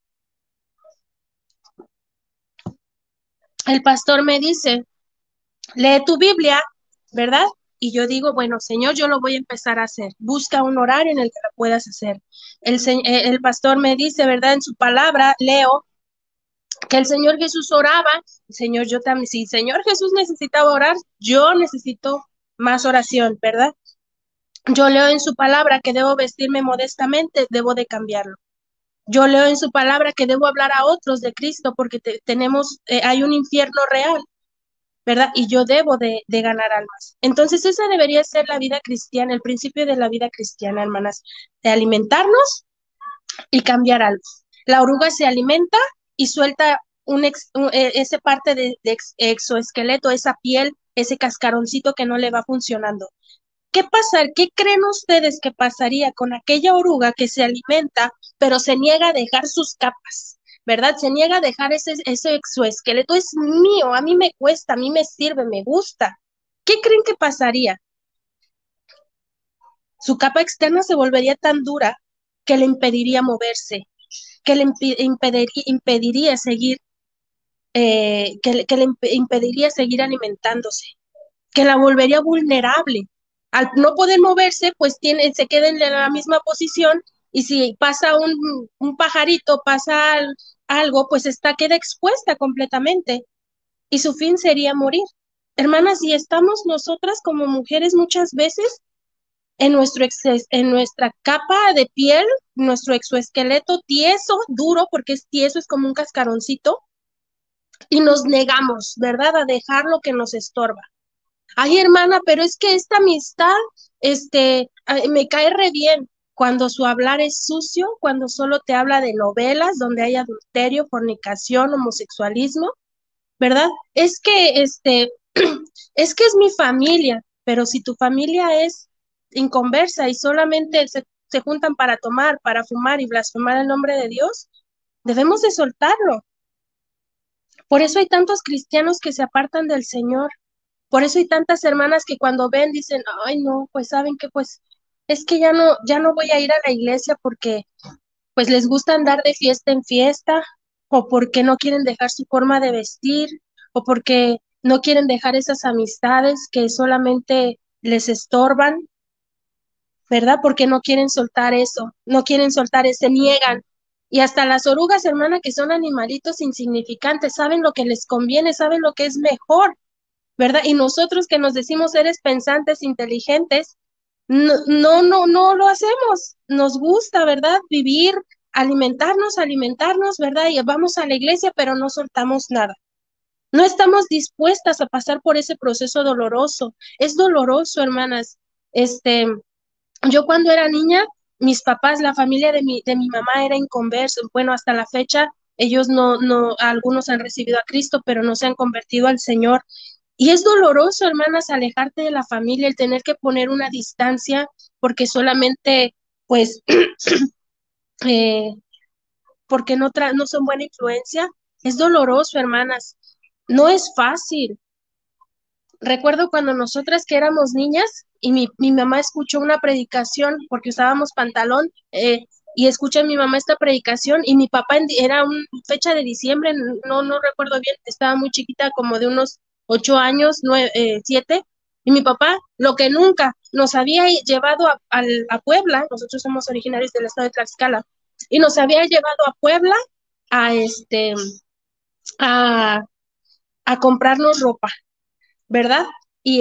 el pastor me dice, lee tu Biblia, ¿verdad? Y yo digo, bueno, Señor, yo lo voy a empezar a hacer. Busca un horario en el que lo puedas hacer. El pastor me dice, ¿verdad? En su palabra, leo que el Señor Jesús oraba, Señor, yo también, si Señor Jesús necesitaba orar, yo necesito más oración, ¿verdad? Yo leo en su palabra que debo vestirme modestamente, debo de cambiarlo. Yo leo en su palabra que debo hablar a otros de Cristo porque hay un infierno real, ¿verdad? Y yo debo de ganar almas. Entonces esa debería ser la vida cristiana, el principio de la vida cristiana, hermanas, de alimentarnos y cambiar algo. La oruga se alimenta y suelta ese parte de exoesqueleto, esa piel, ese cascaroncito que no le va funcionando. ¿Qué creen ustedes que pasaría con aquella oruga que se alimenta, pero se niega a dejar sus capas? ¿Verdad? Se niega a dejar ese exoesqueleto. Es mío, a mí me cuesta, a mí me sirve, me gusta. ¿Qué creen que pasaría? Su capa externa se volvería tan dura que le impediría moverse, que le impediría seguir, impediría seguir alimentándose, que la volvería vulnerable. Al no poder moverse, pues se queda en la misma posición y si pasa un pajarito, pasa algo, pues queda expuesta completamente y su fin sería morir. Hermanas, y estamos nosotras como mujeres muchas veces en nuestra capa de piel, nuestro exoesqueleto tieso, duro, porque es tieso, es como un cascaroncito, y nos negamos, ¿verdad?, a dejar lo que nos estorba. Ay, hermana, pero es que esta amistad, me cae re bien cuando su hablar es sucio, cuando solo te habla de novelas donde hay adulterio, fornicación, homosexualismo, ¿verdad? Es que es mi familia, pero si tu familia es inconversa y solamente se juntan para tomar, para fumar y blasfemar el nombre de Dios, debemos de soltarlo. Por eso hay tantos cristianos que se apartan del Señor. Por eso hay tantas hermanas que cuando ven dicen, ay no, pues saben que pues es que ya no voy a ir a la iglesia porque pues les gusta andar de fiesta en fiesta, o porque no quieren dejar su forma de vestir, o porque no quieren dejar esas amistades que solamente les estorban, ¿verdad? Porque no quieren soltar eso, no quieren soltar, se niegan. Y hasta las orugas, hermana, que son animalitos insignificantes, saben lo que les conviene, saben lo que es mejor, ¿verdad? Y nosotros que nos decimos seres pensantes, inteligentes, no lo hacemos. Nos gusta, ¿verdad? Vivir, alimentarnos, ¿verdad? Y vamos a la iglesia, pero no soltamos nada. No estamos dispuestas a pasar por ese proceso doloroso. Es doloroso, hermanas. Yo cuando era niña, mis papás, la familia de mi mamá era inconverso. Bueno, hasta la fecha, ellos algunos han recibido a Cristo, pero no se han convertido al Señor. Y es doloroso, hermanas, alejarte de la familia, el tener que poner una distancia, porque solamente, pues, eh, porque no son buena influencia. Es doloroso, hermanas. No es fácil. Recuerdo cuando nosotras que éramos niñas y mi mamá escuchó una predicación porque usábamos pantalón y escuché a mi mamá esta predicación y mi papá era una fecha de diciembre, no recuerdo bien, estaba muy chiquita, como de unos 8 años, 7, y mi papá, lo que nunca nos había llevado a Puebla, nosotros somos originarios del estado de Tlaxcala, y nos había llevado a Puebla a a, a comprarnos ropa, ¿verdad? Y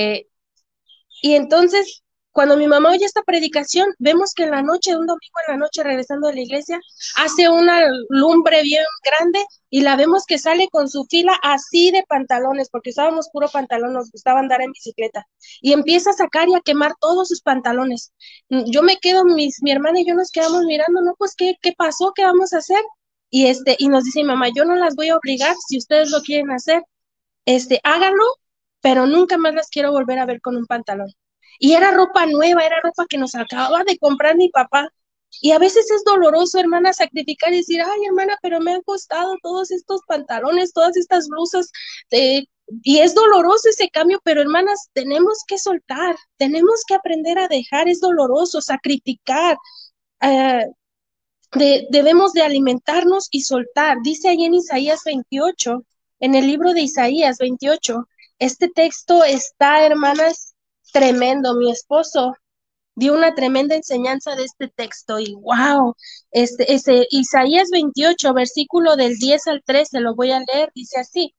y entonces, cuando mi mamá oye esta predicación, vemos que en la noche, un domingo en la noche, regresando de la iglesia, hace una lumbre bien grande y la vemos que sale con su fila así de pantalones, porque usábamos puro pantalón, nos gustaba andar en bicicleta, y empieza a sacar y a quemar todos sus pantalones. Yo me quedo, mi hermana y yo nos quedamos mirando, no, pues, ¿qué pasó? ¿Qué vamos a hacer? Y nos dice mi mamá, yo no las voy a obligar si ustedes lo quieren hacer, háganlo, pero nunca más las quiero volver a ver con un pantalón. Y era ropa nueva, era ropa que nos acababa de comprar mi papá. Y a veces es doloroso, hermana, sacrificar y decir, ay, hermana, pero me han costado todos estos pantalones, todas estas blusas. Y es doloroso ese cambio, pero hermanas, tenemos que soltar, tenemos que aprender a dejar, es doloroso, sacrificar. eh, Debemos de alimentarnos y soltar. Dice ahí en Isaías 28, en el libro de Isaías 28, este texto está, hermanas, tremendo. Mi esposo dio una tremenda enseñanza de este texto y wow, ese Isaías 28, versículo del 10 al 13, lo voy a leer, dice así.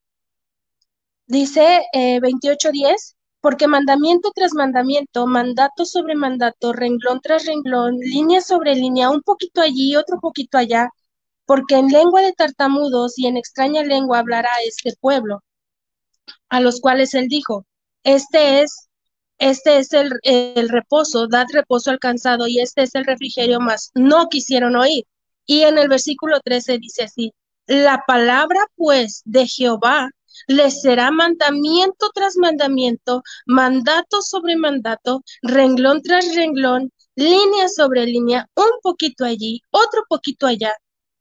Dice 28:10, porque mandamiento tras mandamiento, mandato sobre mandato, renglón tras renglón, línea sobre línea, un poquito allí, otro poquito allá, porque en lengua de tartamudos y en extraña lengua hablará este pueblo, a los cuales él dijo, este es, este es el reposo, dad reposo al cansado, y este es el refrigerio, mas no quisieron oír. Y en el versículo 13 dice así, la palabra pues de Jehová les será mandamiento tras mandamiento, mandato sobre mandato, renglón tras renglón, línea sobre línea, un poquito allí, otro poquito allá,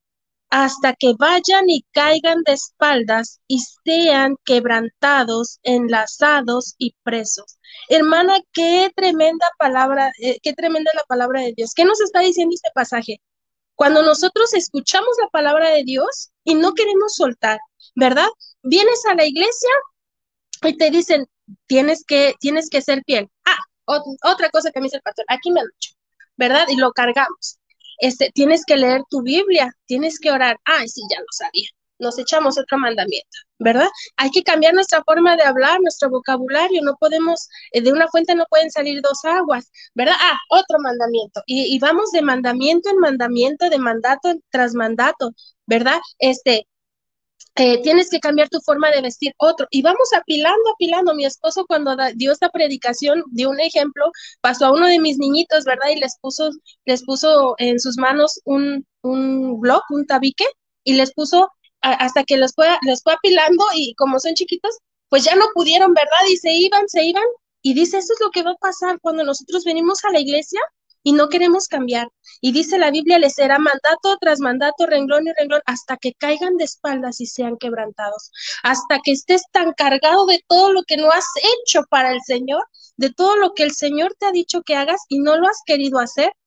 hasta que vayan y caigan de espaldas y sean quebrantados, enlazados y presos. Hermana, qué tremenda palabra, qué tremenda la palabra de Dios. ¿Qué nos está diciendo este pasaje? Cuando nosotros escuchamos la palabra de Dios y no queremos soltar, ¿verdad? Vienes a la iglesia y te dicen, tienes que ser fiel. Otra cosa que me dice el pastor, aquí me lo dicho, ¿verdad? Y lo cargamos. Tienes que leer tu Biblia, tienes que orar. Ay, sí, ya lo sabía. Nos echamos otro mandamiento, ¿verdad? Hay que cambiar nuestra forma de hablar, nuestro vocabulario. No podemos, de una fuente no pueden salir dos aguas, ¿verdad? Otro mandamiento. Y vamos de mandamiento en mandamiento, de mandato tras mandato, ¿verdad? Tienes que cambiar tu forma de vestir, otro. Y vamos apilando, apilando. Mi esposo cuando dio esta predicación, dio un ejemplo, pasó a uno de mis niñitos, ¿verdad? Y les puso en sus manos un bloc, un tabique, y les puso hasta que les fue apilando y como son chiquitos, pues ya no pudieron, ¿verdad? Y se iban. Y dice, eso es lo que va a pasar cuando nosotros venimos a la iglesia y no queremos cambiar. Y dice la Biblia, les será mandato tras mandato, renglón y renglón, hasta que caigan de espaldas y sean quebrantados, hasta que estés tan cargado de todo lo que no has hecho para el Señor, de todo lo que el Señor te ha dicho que hagas y no lo has querido hacer,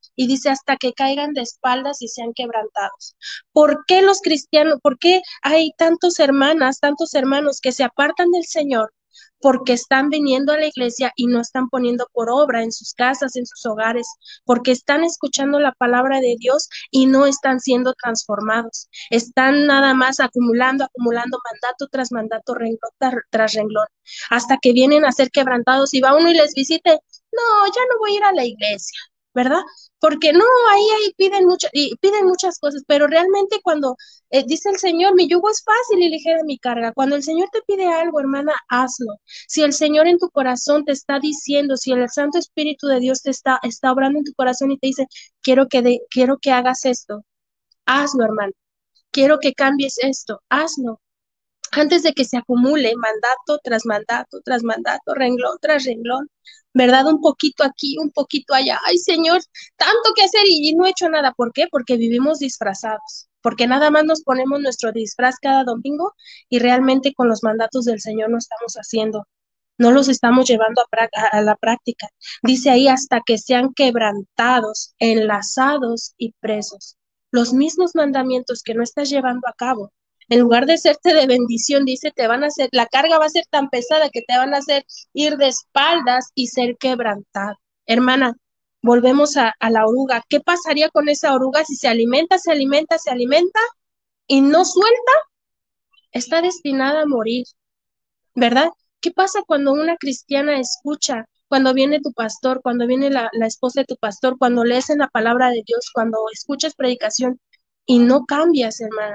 y dice hasta que caigan de espaldas y sean quebrantados. ¿Por qué los cristianos, por qué hay tantos hermanas, tantos hermanos que se apartan del Señor? Porque están viniendo a la iglesia y no están poniendo por obra en sus casas, en sus hogares, porque están escuchando la palabra de Dios y no están siendo transformados. Están nada más acumulando, acumulando mandato tras mandato, renglón tras renglón, hasta que vienen a ser quebrantados y va uno y les visite. No, ya no voy a ir a la iglesia, ¿verdad? Porque no, ahí piden y piden muchas cosas, pero realmente cuando dice el Señor, mi yugo es fácil y ligera mi carga. Cuando el Señor te pide algo, hermana, hazlo. Si el Señor en tu corazón te está diciendo, si el Santo Espíritu de Dios te está obrando en tu corazón y te dice, quiero que hagas esto, hazlo, hermano. Quiero que cambies esto, hazlo. Antes de que se acumule mandato tras mandato, tras mandato, renglón tras renglón, ¿verdad? Un poquito aquí, un poquito allá. Ay, Señor, tanto que hacer y no he hecho nada. ¿Por qué? Porque vivimos disfrazados, porque nada más nos ponemos nuestro disfraz cada domingo y realmente con los mandatos del Señor no estamos haciendo, no los estamos llevando a la práctica. Dice ahí hasta que sean quebrantados, enlazados y presos. Los mismos mandamientos que no estás llevando a cabo en lugar de serte de bendición, dice, te van a hacer, la carga va a ser tan pesada que te van a hacer ir de espaldas y ser quebrantado. Hermana, volvemos a la oruga. ¿Qué pasaría con esa oruga si se alimenta, se alimenta, se alimenta y no suelta? Está destinada a morir, ¿verdad? ¿Qué pasa cuando una cristiana escucha, cuando viene tu pastor, cuando viene la esposa de tu pastor, cuando lees en la palabra de Dios, cuando escuchas predicación y no cambias, hermana?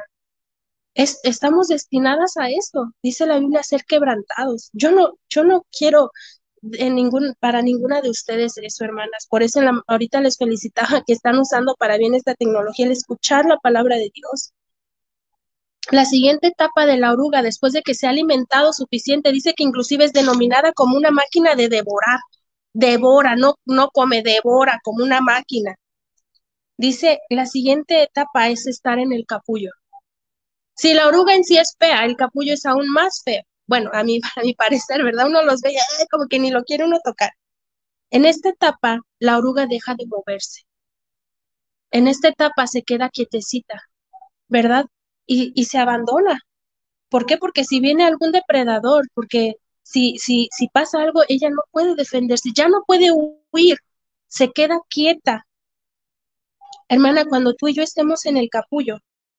Estamos destinadas a esto, dice la Biblia, a ser quebrantados. Yo no quiero para ninguna de ustedes eso, hermanas. Por eso ahorita les felicitaba que están usando para bien esta tecnología, el escuchar la palabra de Dios. La siguiente etapa de la oruga, después de que se ha alimentado suficiente, dice que inclusive es denominada como una máquina de devorar. Devora, no come, devora como una máquina. Dice, la siguiente etapa es estar en el capullo. Si la oruga en sí es fea, el capullo es aún más feo. Bueno, a mi parecer, ¿verdad? Uno los ve como que ni lo quiere uno tocar. En esta etapa, la oruga deja de moverse. En esta etapa se queda quietecita, ¿verdad? Y se abandona. ¿Por qué? Porque si viene algún depredador, porque si pasa algo, ella no puede defenderse, ya no puede huir, se queda quieta. Hermana, cuando tú y yo estemos en el capullo,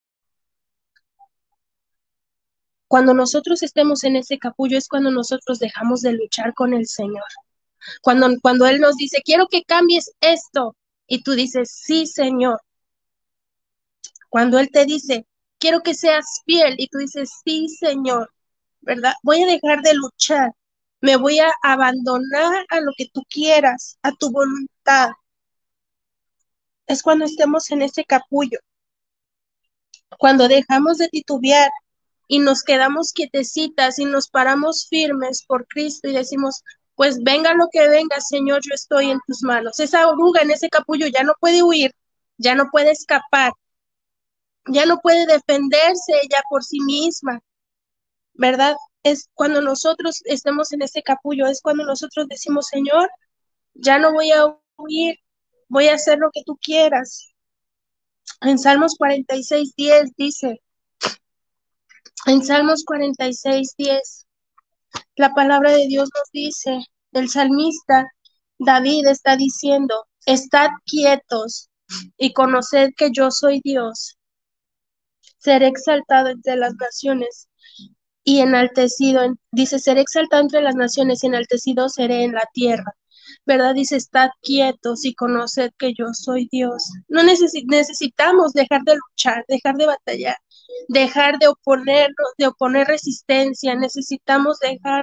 cuando nosotros estemos en ese capullo es cuando nosotros dejamos de luchar con el Señor. Cuando Él nos dice, quiero que cambies esto, y tú dices, sí, Señor. Cuando Él te dice, quiero que seas fiel, y tú dices, sí, Señor, ¿verdad? Voy a dejar de luchar, me voy a abandonar a lo que tú quieras, a tu voluntad. Es cuando estemos en ese capullo, cuando dejamos de titubear y nos quedamos quietecitas y nos paramos firmes por Cristo y decimos, pues venga lo que venga, Señor, yo estoy en tus manos. Esa oruga en ese capullo ya no puede huir, ya no puede escapar, ya no puede defenderse ella por sí misma, ¿verdad? Es cuando nosotros estemos en ese capullo, es cuando nosotros decimos, Señor, ya no voy a huir, voy a hacer lo que tú quieras. En Salmos 46:10 dice, en Salmos 46:10, la palabra de Dios nos dice, el salmista David está diciendo, estad quietos y conoced que yo soy Dios. Seré exaltado entre las naciones y enaltecido, dice, seré exaltado entre las naciones y enaltecido seré en la tierra. ¿Verdad? Dice, estad quietos y conoced que yo soy Dios. No necesitamos dejar de luchar, dejar de batallar, dejar de oponernos, de oponer resistencia. Necesitamos dejar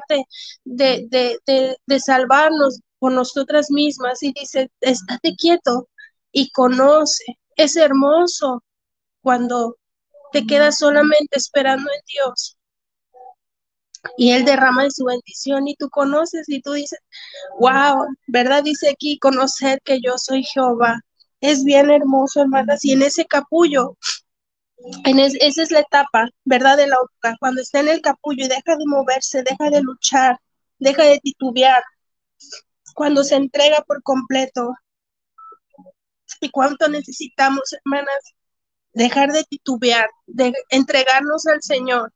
de salvarnos por nosotras mismas. Y dice, estate quieto y conoce. Es hermoso cuando te quedas solamente esperando en Dios y Él derrama de su bendición y tú conoces y tú dices, wow, ¿verdad? Dice aquí, conocer que yo soy Jehová. Es bien hermoso, hermanas, y en ese capullo, esa es la etapa, ¿verdad? De la oruga, cuando está en el capullo y deja de moverse, deja de luchar, deja de titubear, cuando se entrega por completo, Y cuánto necesitamos, hermanas, dejar de titubear, de entregarnos al Señor,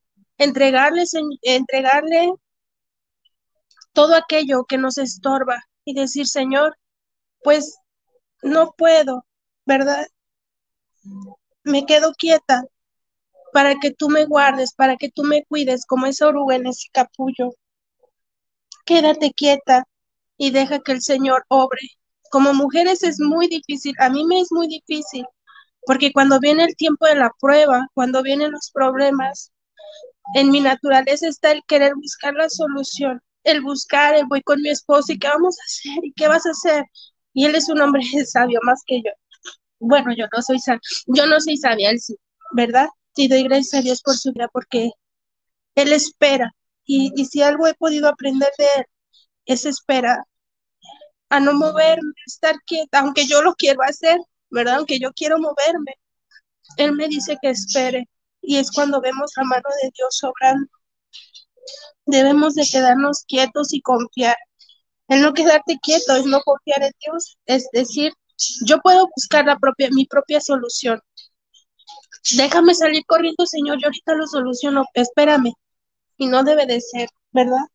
entregarle todo aquello que nos estorba y decir, Señor, pues no puedo, ¿verdad? Me quedo quieta para que tú me guardes, para que tú me cuides como esa oruga en ese capullo. Quédate quieta y deja que el Señor obre. Como mujeres es muy difícil, a mí me es muy difícil, porque cuando viene el tiempo de la prueba, cuando vienen los problemas, en mi naturaleza está el querer buscar la solución, el buscar, el voy con mi esposo y qué vamos a hacer y qué vas a hacer. Y él es un hombre sabio más que yo. Bueno, yo no soy sabia, él sí, ¿verdad? Y doy gracias a Dios por su vida porque él espera. Y si algo he podido aprender de él, es esperar, a no moverme, estar quieta, aunque yo lo quiero hacer, ¿verdad? Aunque yo quiero moverme, él me dice que espere. Y es cuando vemos la mano de Dios obrando. Debemos de quedarnos quietos y confiar. El no quedarte quieto es no confiar en Dios. Es decir, yo puedo buscar mi propia solución. Déjame salir corriendo, Señor, yo ahorita lo soluciono. Espérame. Y no debe de ser, ¿verdad?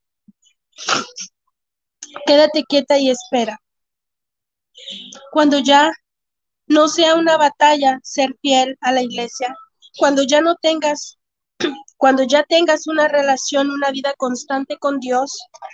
Quédate quieta y espera. Cuando ya no sea una batalla ser fiel a la iglesia, cuando ya no tengas, cuando ya tengas una relación, una vida constante con Dios,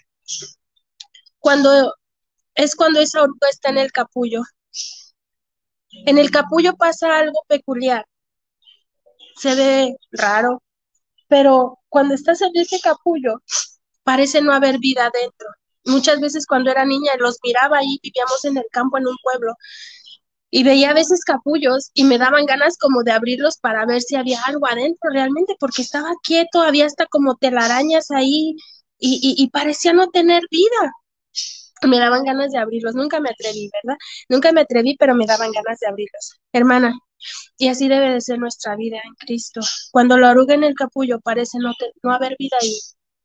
cuando cuando esa oruga está en el capullo. En el capullo pasa algo peculiar, se ve raro, pero cuando estás en ese capullo, parece no haber vida dentro. Muchas veces cuando era niña los miraba ahí, vivíamos en el campo en un pueblo, y veía a veces capullos y me daban ganas como de abrirlos para ver si había algo adentro realmente, porque estaba quieto, había hasta como telarañas ahí y parecía no tener vida. Me daban ganas de abrirlos, nunca me atreví, ¿verdad? Nunca me atreví, pero me daban ganas de abrirlos. Hermana, y así debe de ser nuestra vida en Cristo. Cuando la oruga en el capullo parece no haber vida ahí.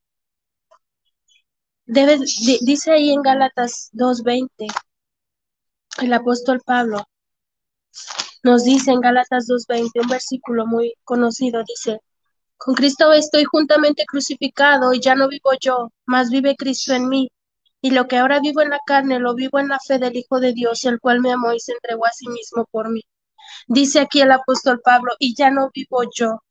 Dice ahí en Gálatas 2:20, el apóstol Pablo nos dice en Gálatas 2:20, un versículo muy conocido, dice, con Cristo estoy juntamente crucificado y ya no vivo yo, mas vive Cristo en mí. Y lo que ahora vivo en la carne, lo vivo en la fe del Hijo de Dios, el cual me amó y se entregó a sí mismo por mí. Dice aquí el apóstol Pablo, y ya no vivo yo.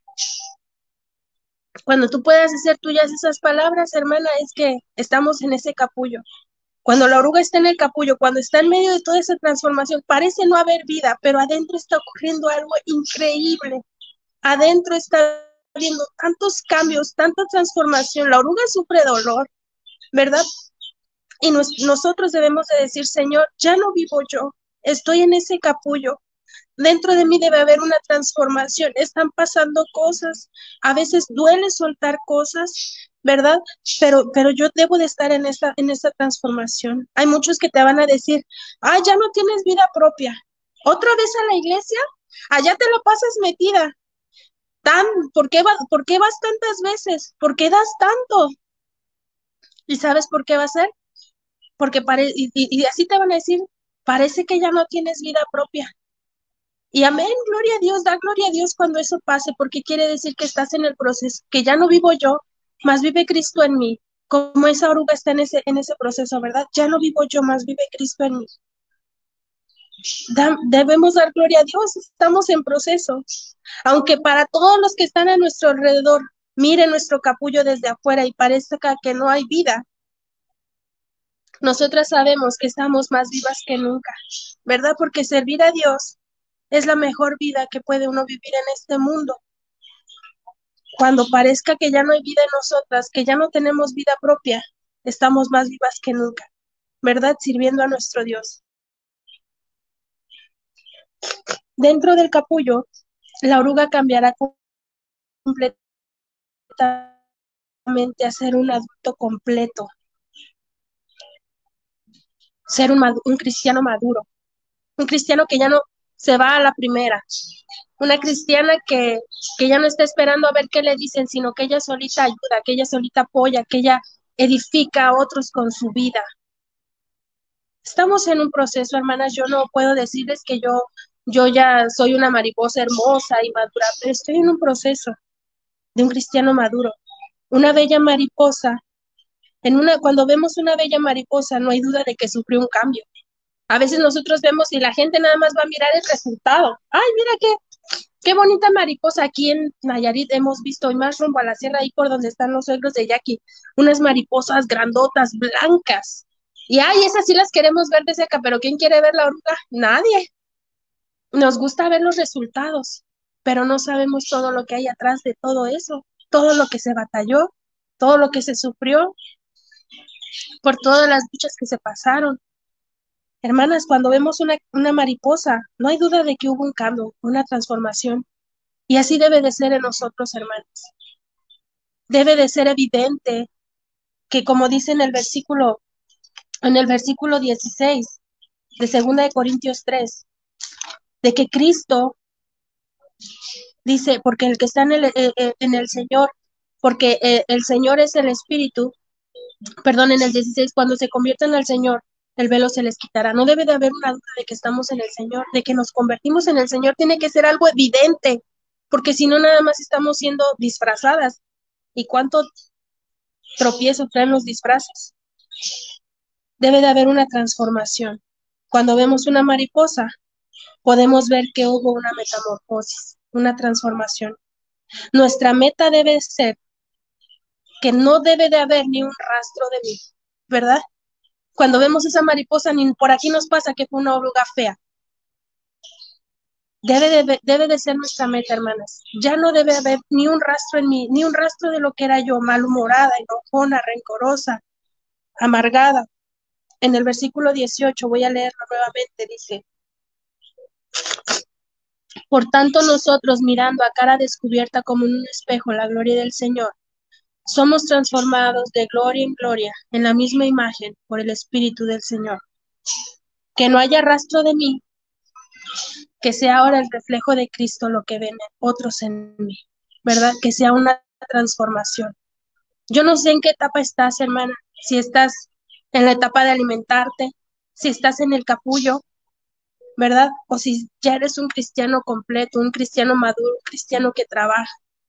Cuando tú puedas hacer tuyas esas palabras, hermana, es que estamos en ese capullo. Cuando la oruga está en el capullo, cuando está en medio de toda esa transformación, parece no haber vida, pero adentro está ocurriendo algo increíble. Adentro está habiendo tantos cambios, tanta transformación. La oruga sufre dolor, ¿verdad? Y nosotros debemos de decir, Señor, ya no vivo yo, estoy en ese capullo. Dentro de mí debe haber una transformación. Están pasando cosas. A veces duele soltar cosas, ¿verdad? Pero yo debo de estar en esta transformación. Hay muchos que te van a decir, ya no tienes vida propia. ¿Otra vez a la iglesia? Allá te la pasas metida. ¿Por qué vas tantas veces? ¿Por qué das tanto? ¿Y sabes por qué va a ser? Porque y así te van a decir, parece que ya no tienes vida propia. Y amén, gloria a Dios, da gloria a Dios cuando eso pase, porque quiere decir que estás en el proceso, que ya no vivo yo, más vive Cristo en mí. Como esa oruga está en ese proceso, ¿verdad? Ya no vivo yo, más vive Cristo en mí. Debemos dar gloria a Dios, estamos en proceso. Aunque para todos los que están a nuestro alrededor, miren nuestro capullo desde afuera y parezca que no hay vida, nosotras sabemos que estamos más vivas que nunca, ¿verdad? Porque servir a Dios es la mejor vida que puede uno vivir en este mundo. Cuando parezca que ya no hay vida en nosotras, que ya no tenemos vida propia, estamos más vivas que nunca, ¿verdad? Sirviendo a nuestro Dios. Dentro del capullo, la oruga cambiará completamente a ser un adulto completo, ser un cristiano maduro, un cristiano que ya no se va a la primera, una cristiana que ya no está esperando a ver qué le dicen, sino que ella solita ayuda, que ella solita apoya, que ella edifica a otros con su vida. Estamos en un proceso, hermanas. Yo no puedo decirles que yo ya soy una mariposa hermosa y madura, pero estoy en un proceso de un cristiano maduro. Una bella mariposa, cuando vemos una bella mariposa, no hay duda de que sufrió un cambio. A veces nosotros vemos y la gente nada más va a mirar el resultado. Ay, mira qué bonita mariposa. Aquí en Nayarit hemos visto, y más rumbo a la sierra, ahí por donde están los suegros de Jackie, unas mariposas grandotas, blancas. Y ay, esas sí las queremos ver de cerca, pero ¿quién quiere ver la oruga? Nadie. Nos gusta ver los resultados, pero no sabemos todo lo que hay atrás de todo eso, todo lo que se batalló, todo lo que se sufrió, por todas las luchas que se pasaron. Hermanas, cuando vemos una mariposa, no hay duda de que hubo un cambio, una transformación. Y así debe de ser en nosotros, hermanas. Debe de ser evidente que, como dice en el versículo 16 de 2 Corintios 3, de que Cristo dice, porque el que está en el Señor, porque el Señor es el Espíritu, perdón, en el 16, cuando se conviertan al Señor, el velo se les quitará. No debe de haber una duda de que estamos en el Señor, de que nos convertimos en el Señor, tiene que ser algo evidente, porque si no, nada más estamos siendo disfrazadas. ¿Y cuánto tropiezo traen los disfraces? Debe de haber una transformación. Cuando vemos una mariposa, podemos ver que hubo una metamorfosis, una transformación. Nuestra meta debe ser que no debe de haber ni un rastro de mí, ¿verdad? Cuando vemos esa mariposa, ni por aquí nos pasa que fue una oruga fea. Debe de ser nuestra meta, hermanas. Ya no debe haber ni un rastro en mí, ni un rastro de lo que era yo, malhumorada, enojona, rencorosa, amargada. En el versículo 18, voy a leerlo nuevamente, dice: por tanto, nosotros, mirando a cara descubierta como en un espejo la gloria del Señor, somos transformados de gloria en gloria en la misma imagen por el Espíritu del Señor. Que no haya rastro de mí, que sea ahora el reflejo de Cristo lo que ven otros en mí, ¿verdad? Que sea una transformación. Yo no sé en qué etapa estás, hermana, si estás en la etapa de alimentarte, si estás en el capullo, ¿verdad? O si ya eres un cristiano completo, un cristiano maduro, un cristiano que trabaja.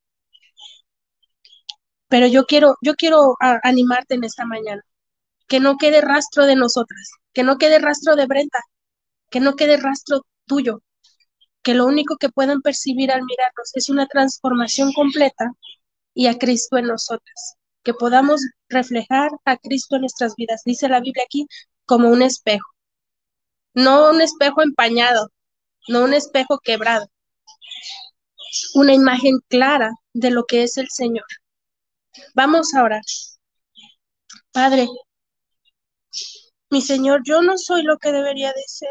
Pero yo quiero animarte en esta mañana, que no quede rastro de nosotras, que no quede rastro de Brenda, que no quede rastro tuyo, que lo único que puedan percibir al mirarnos es una transformación completa y a Cristo en nosotras, que podamos reflejar a Cristo en nuestras vidas. Dice la Biblia aquí como un espejo, no un espejo empañado, no un espejo quebrado, una imagen clara de lo que es el Señor. Vamos a orar. Padre, mi Señor, yo no soy lo que debería de ser.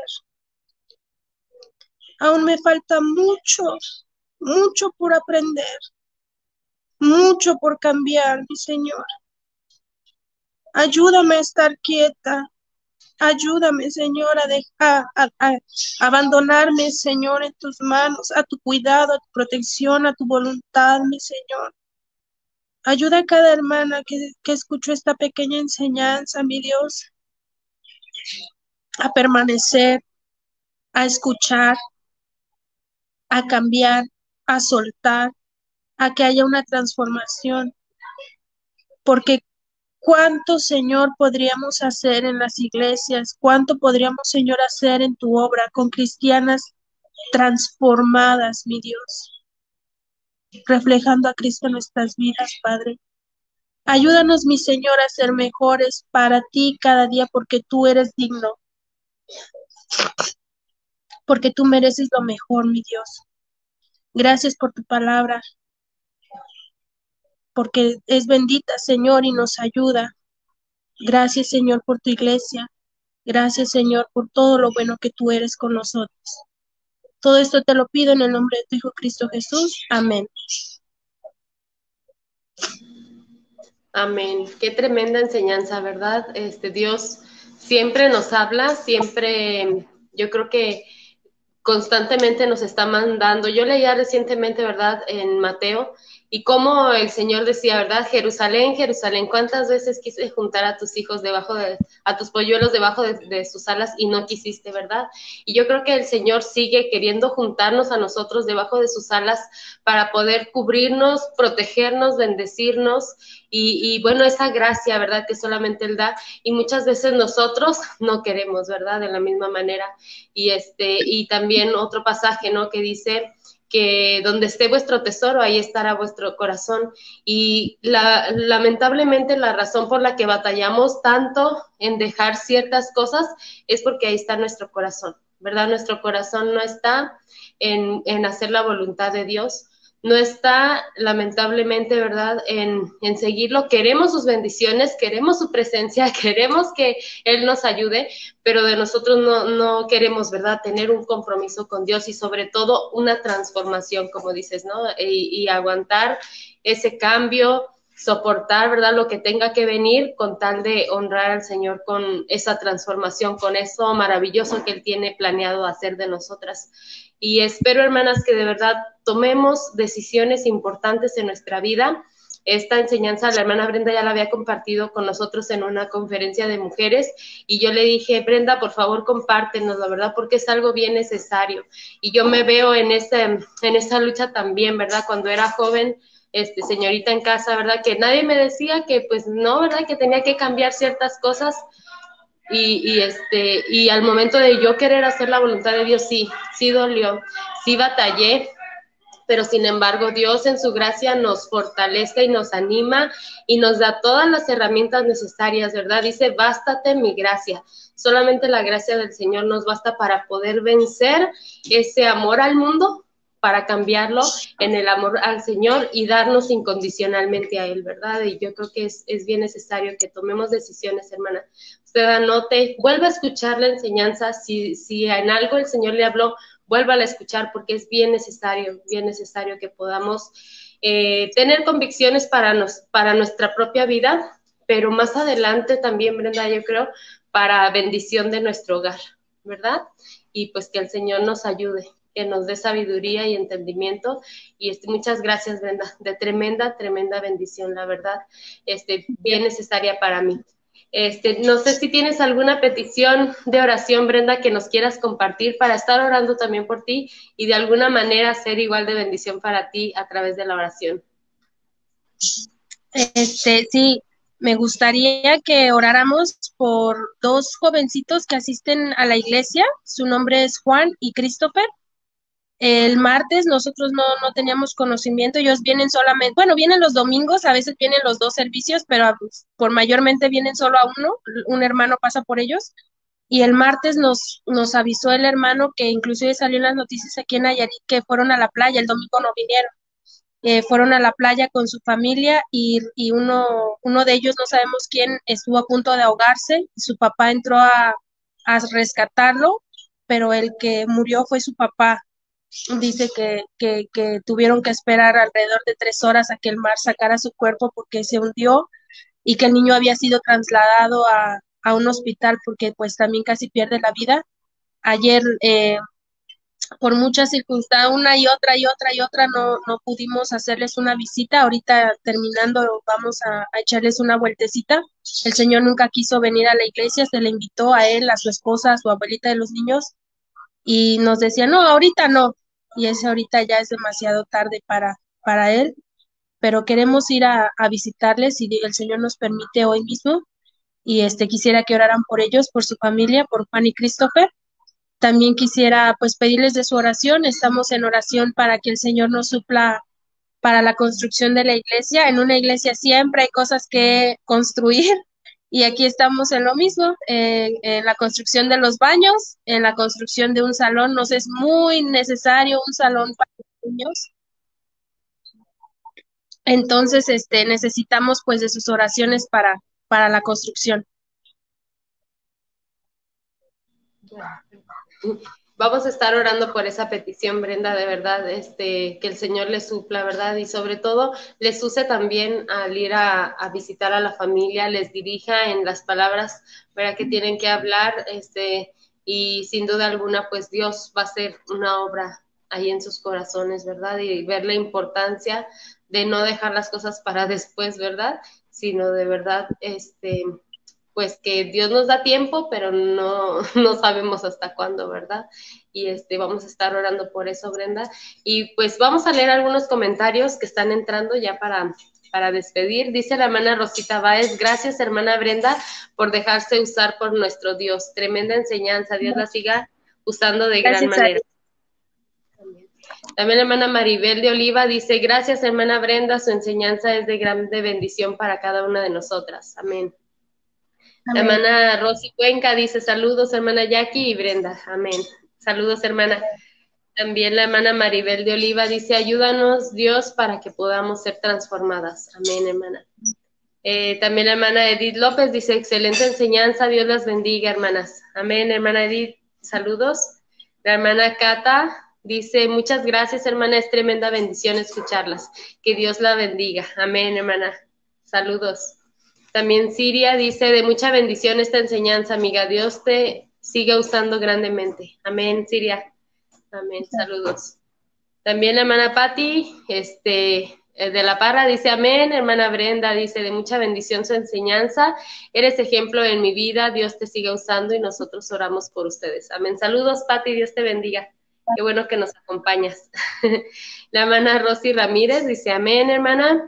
Aún me falta mucho, mucho por aprender, mucho por cambiar, mi Señor. Ayúdame a estar quieta. Ayúdame, Señor, a abandonarme, Señor, en tus manos, a tu cuidado, a tu protección, a tu voluntad, mi Señor. Ayuda a cada hermana que escuchó esta pequeña enseñanza, mi Dios, a permanecer, a escuchar, a cambiar, a soltar, a que haya una transformación. Porque ¿cuánto, Señor, podríamos hacer en las iglesias? ¿Cuánto podríamos, Señor, hacer en tu obra con cristianas transformadas, mi Dios, reflejando a Cristo en nuestras vidas, Padre? Ayúdanos, mi Señor, a ser mejores para ti cada día, porque tú eres digno, porque tú mereces lo mejor, mi Dios. Gracias por tu palabra, porque es bendita, Señor, y nos ayuda. Gracias, Señor, por tu iglesia. Gracias, Señor, por todo lo bueno que tú eres con nosotros. Todo esto te lo pido en el nombre de tu Hijo Cristo Jesús. Amén. Amén. Qué tremenda enseñanza, ¿verdad? Dios siempre nos habla, siempre, yo creo que constantemente nos está mandando. Yo leía recientemente, ¿verdad? En Mateo, y como el Señor decía, ¿verdad? Jerusalén, Jerusalén, ¿cuántas veces quise juntar a tus hijos a tus polluelos debajo de sus alas y no quisiste, ¿verdad? Y yo creo que el Señor sigue queriendo juntarnos a nosotros debajo de sus alas para poder cubrirnos, protegernos, bendecirnos y bueno, esa gracia, ¿verdad? Que solamente Él da y muchas veces nosotros no queremos, ¿verdad? De la misma manera. Y también otro pasaje, ¿no? Que dice que donde esté vuestro tesoro, ahí estará vuestro corazón. Y lamentablemente la razón por la que batallamos tanto en dejar ciertas cosas es porque ahí está nuestro corazón, ¿verdad? Nuestro corazón no está en hacer la voluntad de Dios, no está lamentablemente, ¿verdad?, en seguirlo. Queremos sus bendiciones, queremos su presencia, queremos que Él nos ayude, pero de nosotros no queremos, ¿verdad?, tener un compromiso con Dios y sobre todo una transformación, como dices, ¿no? Y aguantar ese cambio, soportar, ¿verdad?, lo que tenga que venir con tal de honrar al Señor con esa transformación, con eso maravilloso que Él tiene planeado hacer de nosotras. Y espero, hermanas, que de verdad tomemos decisiones importantes en nuestra vida. Esta enseñanza la hermana Brenda ya la había compartido con nosotros en una conferencia de mujeres y yo le dije, Brenda, por favor, compártenos, la verdad, porque es algo bien necesario. Y yo me veo en esa lucha también, ¿verdad? Cuando era joven, señorita en casa, ¿verdad? Que nadie me decía que, pues, no, ¿verdad? Que tenía que cambiar ciertas cosas y al momento de yo querer hacer la voluntad de Dios, sí dolió, sí batallé, pero sin embargo Dios en su gracia nos fortalece y nos anima y nos da todas las herramientas necesarias, ¿verdad? Dice, bástate mi gracia. Solamente la gracia del Señor nos basta para poder vencer ese amor al mundo, para cambiarlo en el amor al Señor y darnos incondicionalmente a Él, ¿verdad? Y yo creo que es bien necesario que tomemos decisiones, hermana. Usted anote, vuelva a escuchar la enseñanza, si en algo el Señor le habló, vuelva a escuchar porque es bien necesario que podamos tener convicciones para nuestra propia vida, pero más adelante también, Brenda, yo creo, para bendición de nuestro hogar, ¿verdad? Y pues que el Señor nos ayude, que nos dé sabiduría y entendimiento. Y muchas gracias, Brenda, de tremenda bendición, la verdad, bien necesaria para mí. No sé si tienes alguna petición de oración, Brenda, que nos quieras compartir para estar orando también por ti y de alguna manera ser igual de bendición para ti a través de la oración. Sí, me gustaría que oráramos por dos jovencitos que asisten a la iglesia. Su nombre es Juan y Christopher. El martes nosotros no teníamos conocimiento, ellos vienen solamente, bueno, vienen los domingos, a veces vienen los dos servicios, pero por mayormente vienen solo a uno, un hermano pasa por ellos, y el martes nos avisó el hermano que inclusive salió en las noticias aquí en Nayarit que fueron a la playa, el domingo no vinieron, fueron a la playa con su familia y uno de ellos, no sabemos quién, estuvo a punto de ahogarse, su papá entró a rescatarlo, pero el que murió fue su papá. Dice que tuvieron que esperar alrededor de 3 horas a que el mar sacara su cuerpo porque se hundió y que el niño había sido trasladado a un hospital porque pues también casi pierde la vida. Ayer, por muchas circunstancias, una y otra, no pudimos hacerles una visita. Ahorita terminando vamos a echarles una vueltecita. El Señor nunca quiso venir a la iglesia, se le invitó a él, a su esposa, a su abuelita de los niños y nos decía, no, ahorita no, y ese ahorita ya es demasiado tarde para él, pero queremos ir a visitarles si el Señor nos permite hoy mismo, y quisiera que oraran por ellos, por su familia, por Juan y Christopher. También quisiera pues pedirles de su oración, estamos en oración para que el Señor nos supla para la construcción de la iglesia. En una iglesia siempre hay cosas que construir y aquí estamos en lo mismo, en la construcción de los baños, en la construcción de un salón. Nos es muy necesario un salón para los niños. Entonces, necesitamos pues de sus oraciones para la construcción. Vamos a estar orando por esa petición, Brenda, de verdad, que el Señor les supla, ¿verdad? Y sobre todo les use también al ir a visitar a la familia, les dirija en las palabras, ¿verdad? Que tienen que hablar, y sin duda alguna, pues Dios va a hacer una obra ahí en sus corazones, ¿verdad? Y ver la importancia de no dejar las cosas para después, ¿verdad? Sino de verdad, pues que Dios nos da tiempo, pero no, no sabemos hasta cuándo, ¿verdad? Y vamos a estar orando por eso, Brenda. Y pues vamos a leer algunos comentarios que están entrando ya para despedir. Dice la hermana Rosita Báez, gracias hermana Brenda por dejarse usar por nuestro Dios. Tremenda enseñanza, Dios la siga usando de gran manera. También la hermana Maribel de Oliva dice, gracias hermana Brenda, su enseñanza es de grande bendición para cada una de nosotras. Amén. La hermana Rosy Cuenca dice, saludos hermana Jackie y Brenda. Amén. Saludos hermana. También la hermana Maribel de Oliva dice, ayúdanos Dios para que podamos ser transformadas. Amén, hermana. También la hermana Edith López dice, excelente enseñanza, Dios las bendiga, hermanas. Amén, hermana Edith, saludos. La hermana Cata dice, muchas gracias, hermana, es tremenda bendición escucharlas. Que Dios la bendiga. Amén, hermana. Saludos. También Siria dice, de mucha bendición esta enseñanza, amiga. Dios te siga usando grandemente. Amén, Siria. Amén, saludos. También la hermana Patti, de La Parra, dice, amén. Hermana Brenda dice, de mucha bendición su enseñanza. Eres ejemplo en mi vida. Dios te siga usando y nosotros oramos por ustedes. Amén. Saludos, Patti. Dios te bendiga. Qué bueno que nos acompañas. La hermana Rosy Ramírez dice, amén, hermana.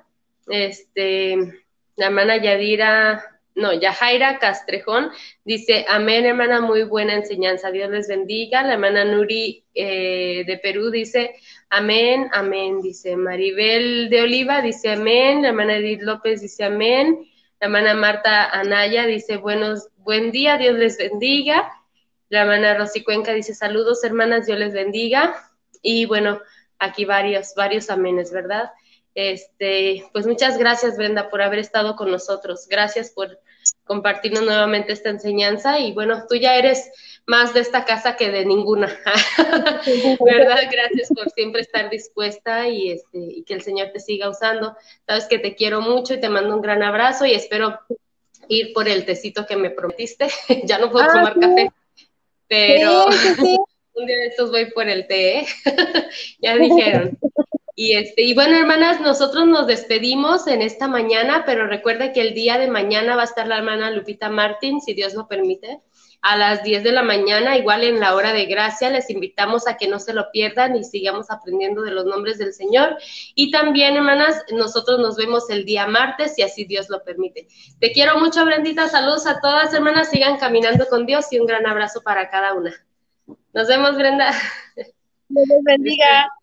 La hermana Yajaira Castrejón dice, amén, hermana, muy buena enseñanza, Dios les bendiga. La hermana Nuri de Perú dice, amén, amén, dice Maribel de Oliva, dice amén. La hermana Edith López dice amén. La hermana Marta Anaya dice, buen día, Dios les bendiga. La hermana Rosy Cuenca dice, saludos, hermanas, Dios les bendiga. Y bueno, aquí varios amenes, ¿verdad? Pues muchas gracias, Brenda, por haber estado con nosotros. Gracias por compartirnos nuevamente esta enseñanza. Y bueno, tú ya eres más de esta casa que de ninguna, ¿verdad? Gracias por siempre estar dispuesta y que el Señor te siga usando. Sabes que te quiero mucho y te mando un gran abrazo y espero ir por el tecito que me prometiste. Ya no puedo tomar café, pero sí. Un día de estos voy por el té, ¿eh? Ya dijeron. Y bueno, hermanas, nosotros nos despedimos en esta mañana, pero recuerda que el día de mañana va a estar la hermana Lupita Martín, si Dios lo permite, a las 10 de la mañana, igual en la hora de gracia. Les invitamos a que no se lo pierdan y sigamos aprendiendo de los nombres del Señor. Y también, hermanas, nosotros nos vemos el día martes, si así Dios lo permite. Te quiero mucho, Brendita. Saludos a todas, hermanas. Sigan caminando con Dios y un gran abrazo para cada una. Nos vemos, Brenda. Dios les bendiga.